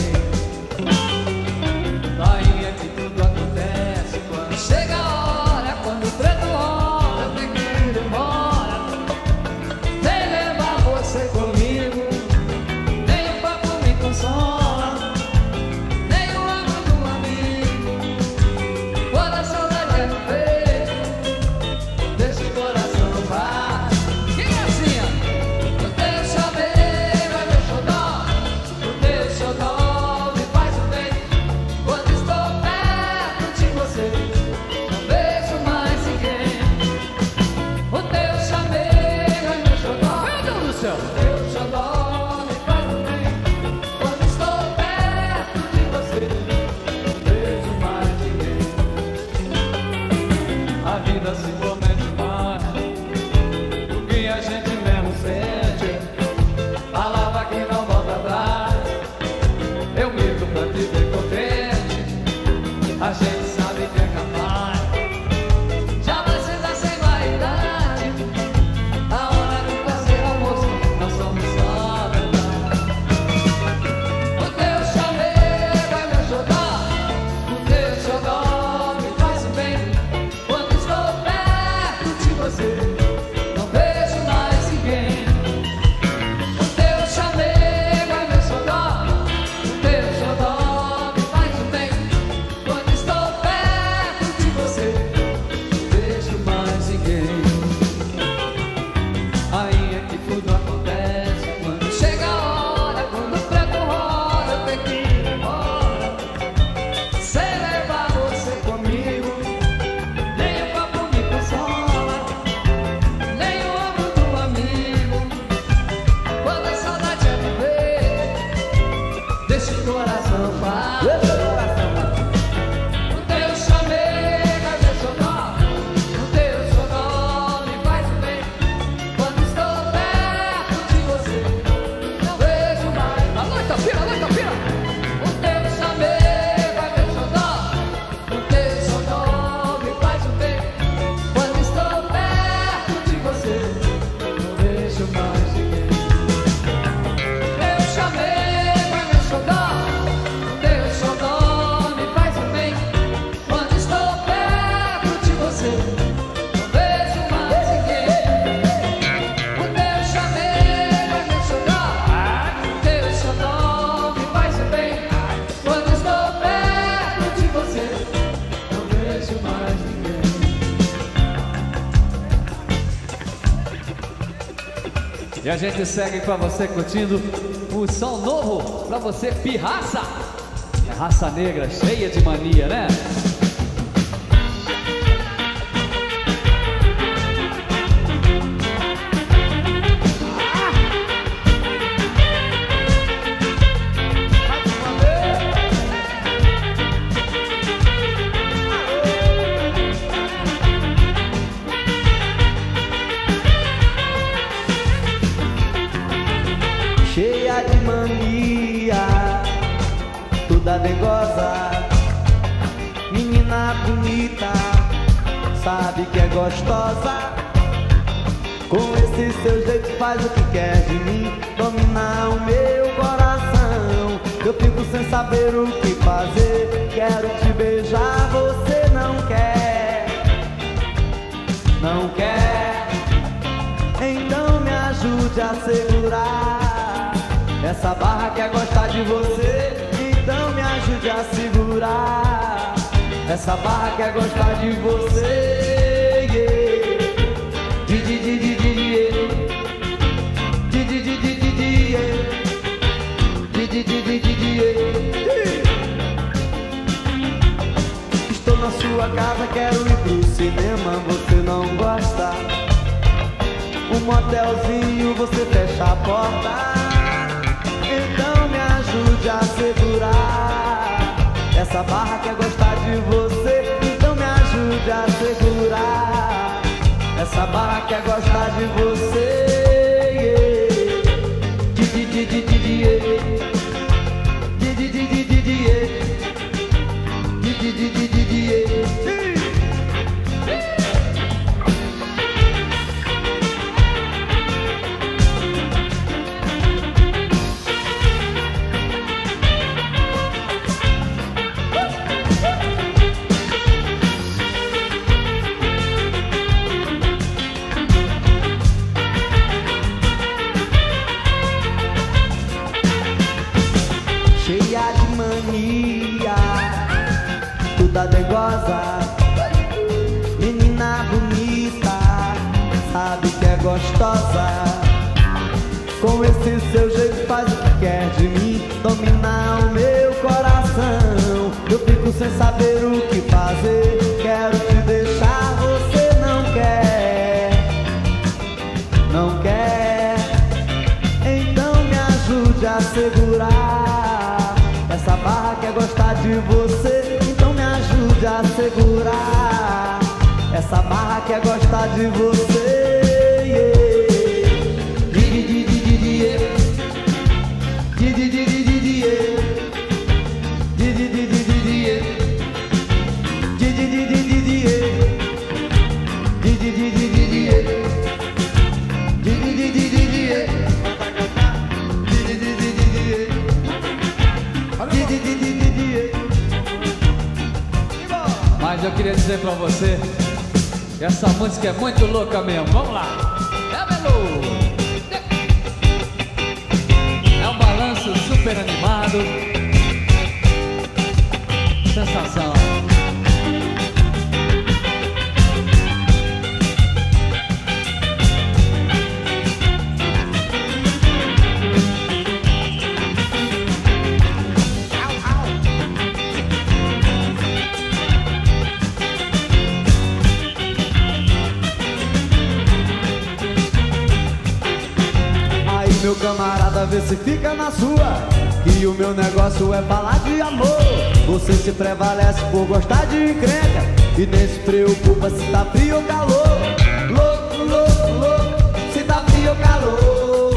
Daí é que tudo acontece quando chega a hora, quando o preto rola, eu tenho que ir embora. Vem levar você comigo, nem o papo me consola, nem o amor do amigo. Quando a saudade é no peito, deixa o coração no bar. Que gracinha! O teu chamego é meu xodó, o teu xodó me faz um bem. Quando estou perto de você, não vejo mais ninguém. O teu chamego é meu xodó, Meu Deus do céu! o teu xodó me faz um bem. Quando estou perto de você, não vejo mais ninguém. A vida se promete mais, o que a gente mesmo sente. Palavra que não volta atrás. Eu migo pra te ver contente. A gente sabe que é capaz. Jamais se dá sem vaidade. A hora de fazer almoço, nós E a gente segue pra você curtindo o som novo pra você, Pirraça. É raça negra, cheia de mania, né? Cheia de mania, toda dengosa, menina bonita, sabe que é gostosa. Com esse seu jeito faz o que quer de mim, dominar o meu coração. Eu fico sem saber o que fazer, quero te beijar, você não quer, não quer. Então me ajude a segurar essa barra quer gostar de você, então me ajude a segurar. Essa barra quer gostar de você, yeah. Di, di, di, di, di, yeah. Di, di, di, di, di, di, yeah. Di, di, di, di, di, di, yeah. Estou na sua casa, quero ir pro cinema, você não gosta. Um motelzinho, você fecha a porta. Então me ajude a segurar essa barra quer gostar de você. Então me ajude a segurar essa barra quer gostar de você, yeah. Di, di, di, di, di, di, yeah. Di, di, di, di, di, di, yeah. Di, di, di, di, di, di, yeah. Cheia de mania, toda dengosa, menina bonita, sabe que é gostosa. Com esse seu jeito faz o que quer de mim, dominar o meu coração. Eu fico sem saber o que fazer, quero te deixar, você não quer, não quer. Então me ajude a segurar essa barra quer gostar de você, então me ajude a segurar essa barra quer gostar de você, yeah. Di, di, di, di, di, di, yeah. Di, di, di, di, di, di, yeah. Di, di, di, di, di, di, yeah. Di, di, di, di, di, di, yeah. Di, di, di, di, di, di, yeah. Di, di, di, di, di, di, yeah. Mas eu queria dizer pra você que essa música é muito louca mesmo. Vamos lá. É, Melu. É um balanço super animado. Sensação. Meu camarada, vê se fica na sua, que o meu negócio é falar de amor. Você se prevalece por gostar de encrenca e nem se preocupa se tá frio ou calor. Louco, louco, louco, se tá frio ou calor.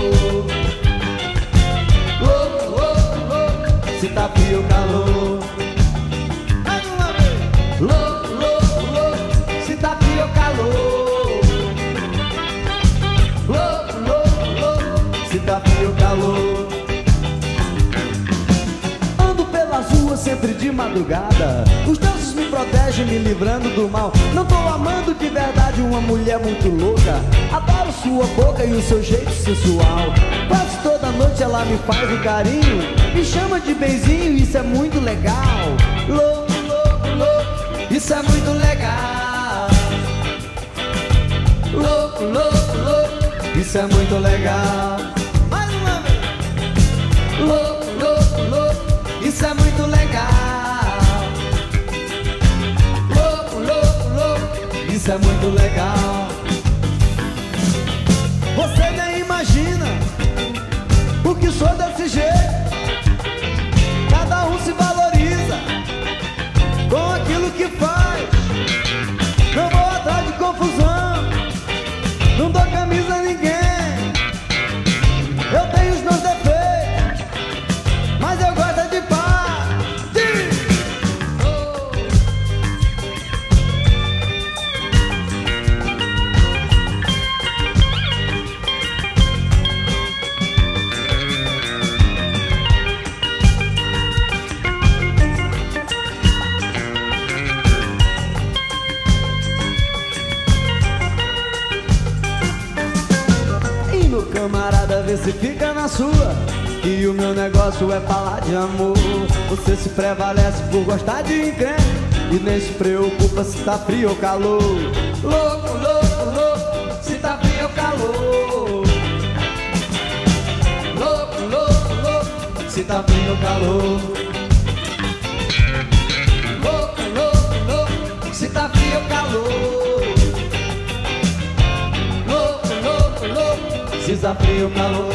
Louco, louco, louco, se tá frio ou calor. Mais uma vez. Louco, louco, louco, se tá frio ou calor. Se tá frio, calor. Ando pelas ruas sempre de madrugada, os deuses me protegem me livrando do mal. Não tô amando de verdade uma mulher muito louca, adoro sua boca e o seu jeito sensual. Quase toda noite ela me faz um carinho, me chama de benzinho, isso é muito legal. Louco, louco, louco, isso é muito legal. Louco, louco, louco, isso é muito legal. Mais uma vez. Louco, louco, louco, isso é muito legal. Louco, louco, louco, isso é muito legal. Você nem imagina o que sou desse jeito. Cada um se valoriza com aquilo que faz. Não vou atrás de confusão, não dou camisa a ninguém. Eu tenho os meus defeitos, mas eu gosto de paz. Camarada, vê se fica na sua, que o meu negócio é falar de amor. Você se prevalece por gostar de encrenca e nem se preocupa se tá frio ou calor. Louco, louco, louco, se tá frio ou calor. Louco, louco, louco, se tá frio ou calor. Louco, louco, louco, se tá frio ou calor. Desafio o calor.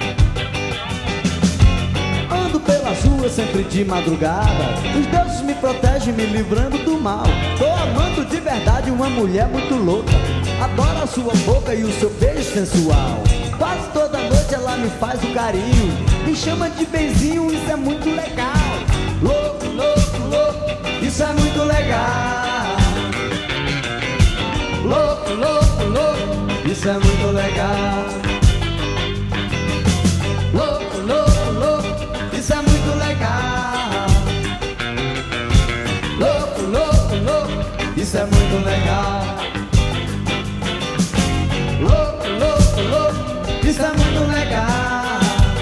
Ando pelas ruas sempre de madrugada. Os deuses me protegem me livrando do mal. Tô amando de verdade uma mulher muito louca. Adoro a sua boca e o seu beijo sensual. Quase toda noite ela me faz um carinho, me chama de benzinho, isso é muito legal. Louco, louco, louco, isso é muito legal. Louco, louco, louco, isso é muito legal. Louco, louco, louco, isso é muito legal. Louco, louco, louco, isso é muito legal. Louco, louco, louco, isso é muito legal.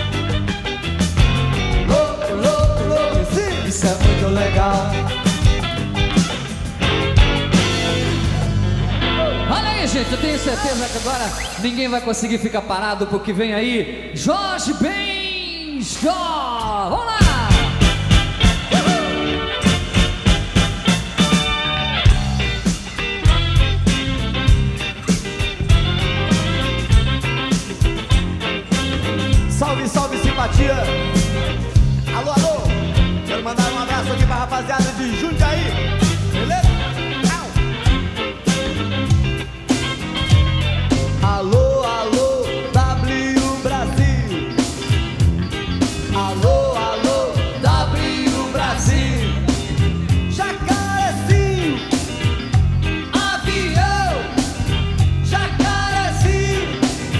Louco, louco, louco, sim, isso é muito legal. Olha aí, gente, eu tenho certeza que agora ninguém vai conseguir ficar parado, porque vem aí Jorge Benjor. Vamos lá! Salve, salve, simpatia. Alô, alô. Quero mandar um abraço aqui pra rapaziada de Jundiaí. Beleza? Alô, alô, W Brasil. Alô, alô, W Brasil. Jacarezinho, avião. Jacarezinho,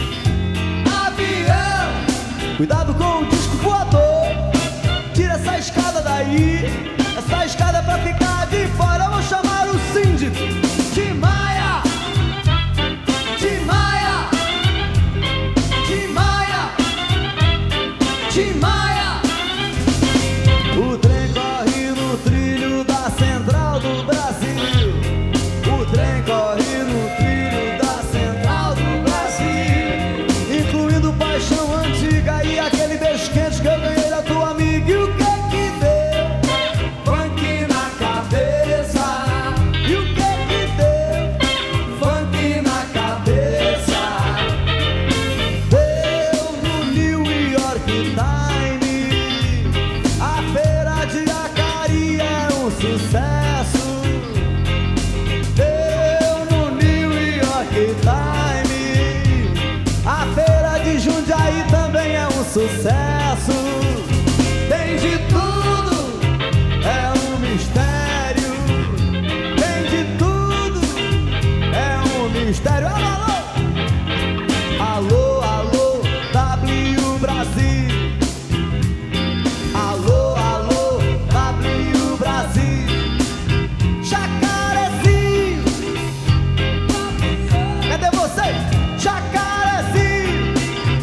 avião. Cuidado com o disco voador. Tira essa escada daí. Essa escada é pra ficar de fora. Eu vou chamar o síndico. Tim Maia. Tim Maia. Tim Maia. Tim Maia. O trem corre no trilho da Central do Brasil. O trem corre no trilho da Central do Brasil, incluindo paixão antiga e aquele beijo quente que eu ganhei da tua amiga. E o que que deu? Funk na cabeça. E o que que deu? Funk na cabeça. Deu no New York Times. A feira de Acari é um sucesso. Deu no New York Times. A feira de Jundiaí também é um sucesso. Tem de tudo, é um mistério. Tem de tudo, é um mistério. Alô, alô, alô, W Brasil. Alô, alô, W Brasil. Jacarezinho, cadê vocês? Jacarezinho.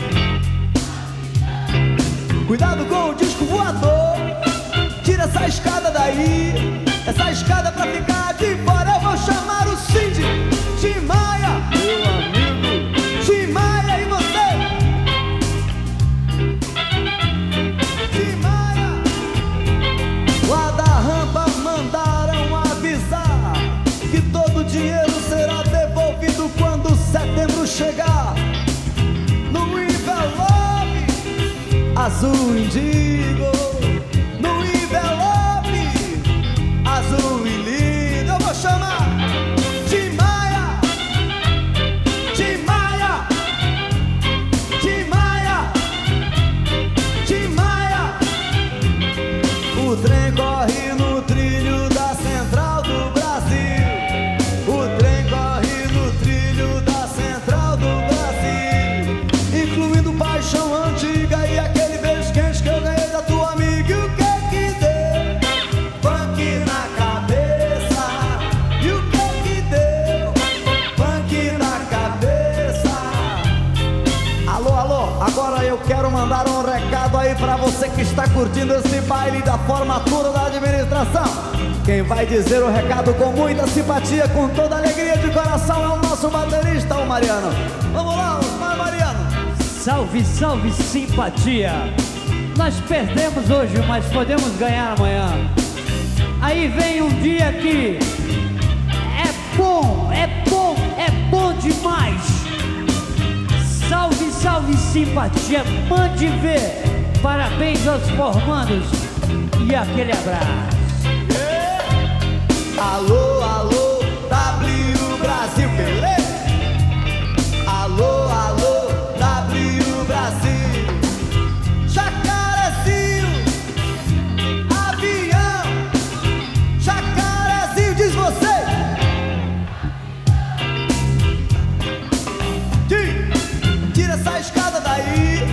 Cuidado com o disco voador. Tira essa escada daí. Essa escada pra ficar de fora. Eu vou chamar o síndico. Tim Maia, meu amigo. Tim Maia azul indigo, no envelope azul e lindo. Eu vou chamar Tim Maia, Tim Maia, Tim Maia, Tim Maia. O trem corre no trilho da Central do Brasil. O trem corre no trilho da Central do Brasil, incluindo paixão antiga e aquele beijo quente que eu ganhei da tua amiga. E o que que deu? Funk na cabeça. E o que que deu? Funk na cabeça. Alô, alô, agora eu quero mandar um recado aí pra você que está curtindo esse baile da formatura da administração. Quem vai dizer o recado com muita simpatia, com toda alegria de coração, é o nosso baterista, o Mariano. Vamos lá, Osmar Mariano. Salve, salve, simpatia. Nós perdemos hoje, mas podemos ganhar amanhã. Aí vem um dia que é bom, é bom, é bom demais. Salve, salve, simpatia. Mande ver. Parabéns aos formandos e aquele abraço. Alô, alô, W Brasil, beleza? Alô, alô, W Brasil. Jacarezinho, avião. Jacarezinho, diz você. Tira essa escada daí.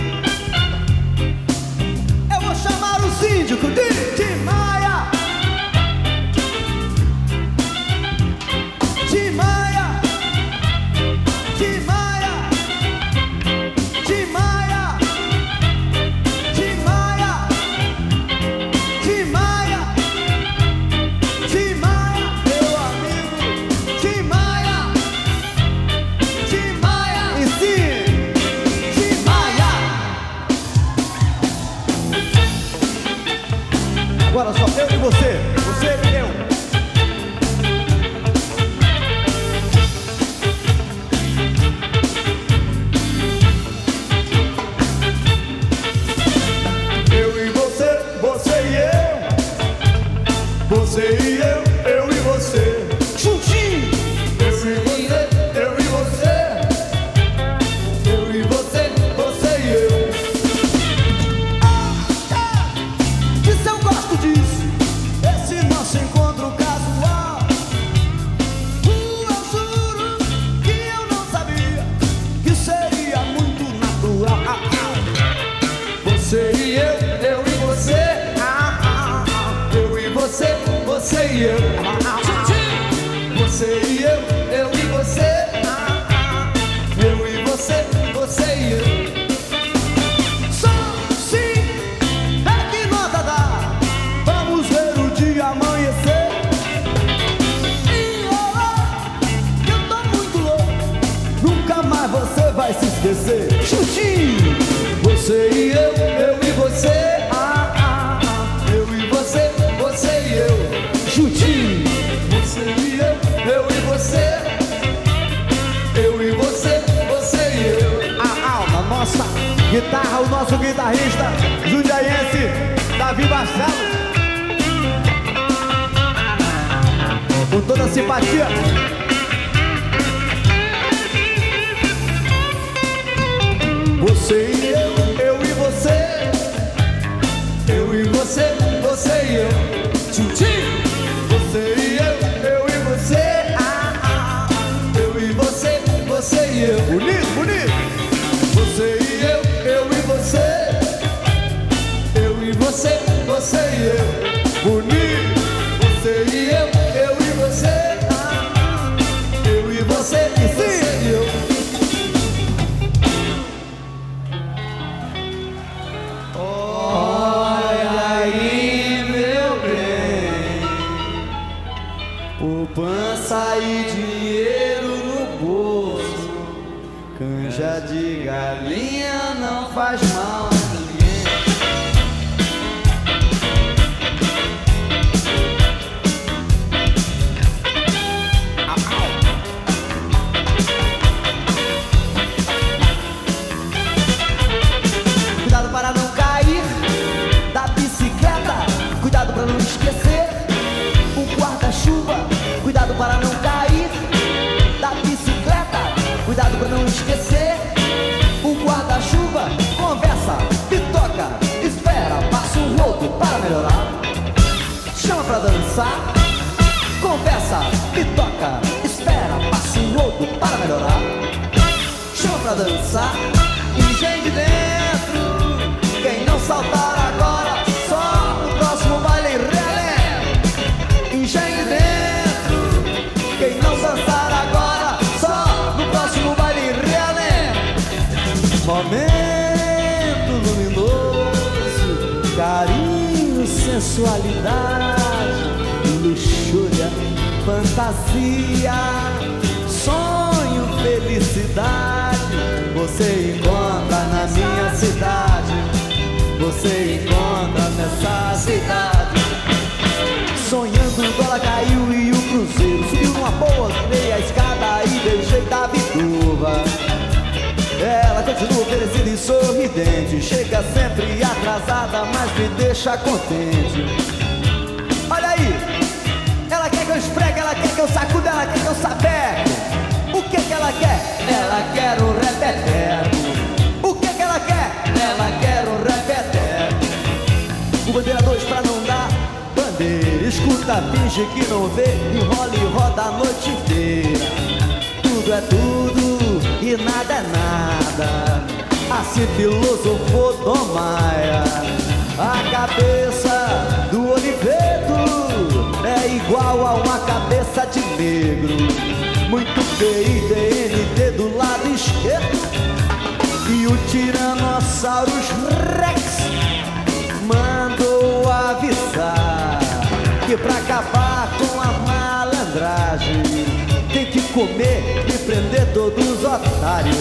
Eu vou chamar o síndico de Tim Maia. Tim Maia, Tim Maia, Tim Maia, Tim Maia, Tim Maia, Tim Maia, meu amigo, Tim Maia, Tim Maia, e sim, Tim Maia. Agora só eu e você, você e eu. Você e eu, eu e você, juntinho. Eu e você, eu e você, eu e você, você e eu. Ah, ah, disso eu gosto disso, esse nosso encontro casual. Uh, eu juro que eu não sabia que seria muito natural. Ah, ah. Você e eu, eu e você, ah, ah, ah. Eu e você. Você e eu, você e eu, eu e você, eu e você, você e eu. Só sim, é que nada dá. Vamos ver o dia amanhecer. E olá, que eu tô muito louco. Nunca mais você vai se esquecer. Chutinho, você e eu, eu e você, ah, ah, ah. Eu e você, você e eu. Juntinho, você e eu, eu e você, eu e você, você e eu. A alma, nossa guitarra, o nosso guitarrista jundiaiense, Davi Barcelos. Com toda a simpatia. Você e eu, eu e você, eu e você, você e eu. Juntinho. Você e eu, eu e você, ah, ah, ah. Eu e você, você e eu. Bonito, bonito. Você e eu, eu e você, eu e você, você e eu. Bonito. Você e eu, eu e você, ah, ah. Eu e você, e você e eu. dançar. Conversa, me toca, espera, passa um outro para melhorar. Chama pra dançar, engenho de dentro. Quem não saltar agora, só no próximo baile relé. Engenho de dentro. Quem não dançar agora, só no próximo baile relé. Momento luminoso, carinho, sensualidade, luxúria, fantasia, sonho, felicidade. Você encontra na minha cidade, você encontra nessa cidade. Sonhando o dólar caiu e o cruzeiro subiu numa boa, virei a escada e beijei da viúva. Ela continua oferecida e sorridente, chega sempre atrasada, mas me deixa contente. Olha aí, ela quer que eu esfregue, ela quer que eu sacude, ela quer que eu sapeque. O que que ela quer? Ela quer um repeteco. O que que ela quer? Ela quer um repeteco. O bandeira dois pra não dar bandeira, escuta, finge que não vê, enrola e roda a noite inteira. Tudo é tudo e nada é nada, assim filosofou Dom Maia. A cabeça do Oliveto é igual a uma cabeça de negro. Muito P I D N T do lado esquerdo e o Tiranossauros Rex mandou avisar que pra acabar com a malandragem tem que comer e prender todos os otários.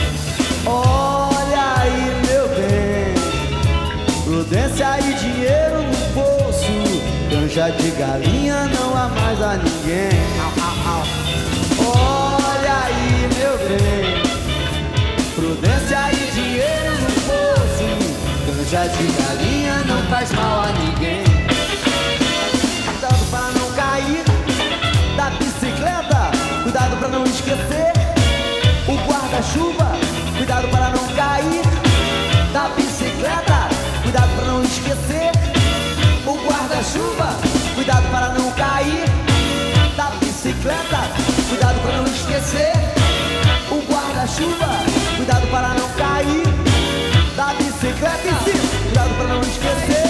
Olha aí, meu bem, prudência e dinheiro no bolso, canja de galinha não há mais a ninguém. Olha aí, meu bem, prudência e dinheiro no bolso, canja de galinha não faz mal a ninguém. Cuidado pra não cair da bicicleta, cuidado pra não esquecer o guarda-chuva. Cuidado para não cair da bicicleta, cuidado para não esquecer o guarda-chuva. Cuidado para não cair da bicicleta, cuidado para não esquecer o guarda-chuva. Cuidado para não cair da bicicleta, e sim, cuidado para não esquecer.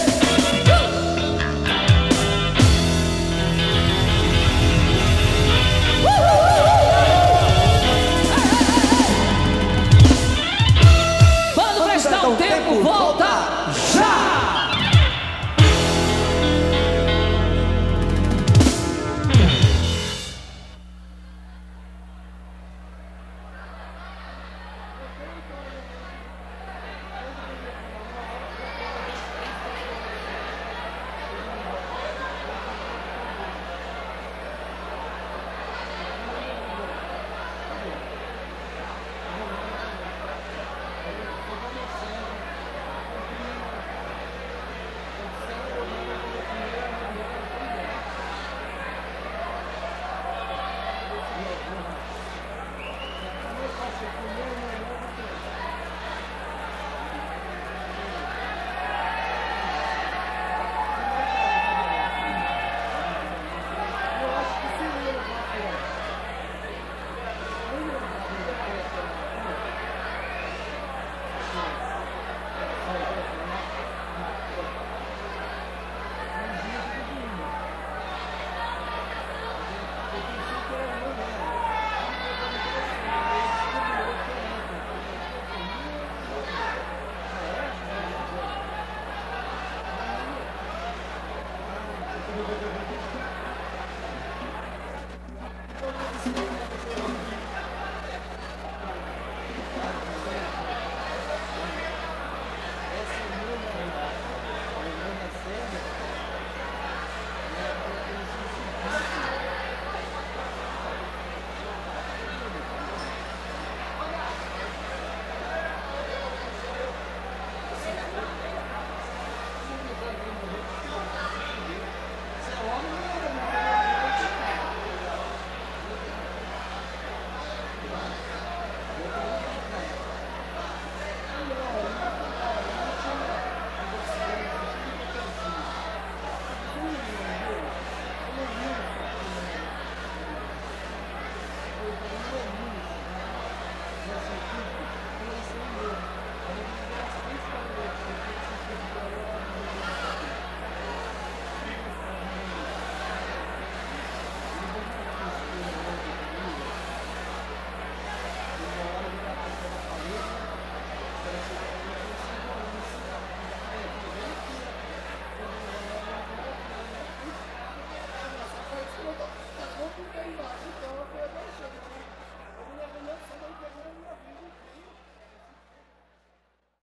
O tempo volta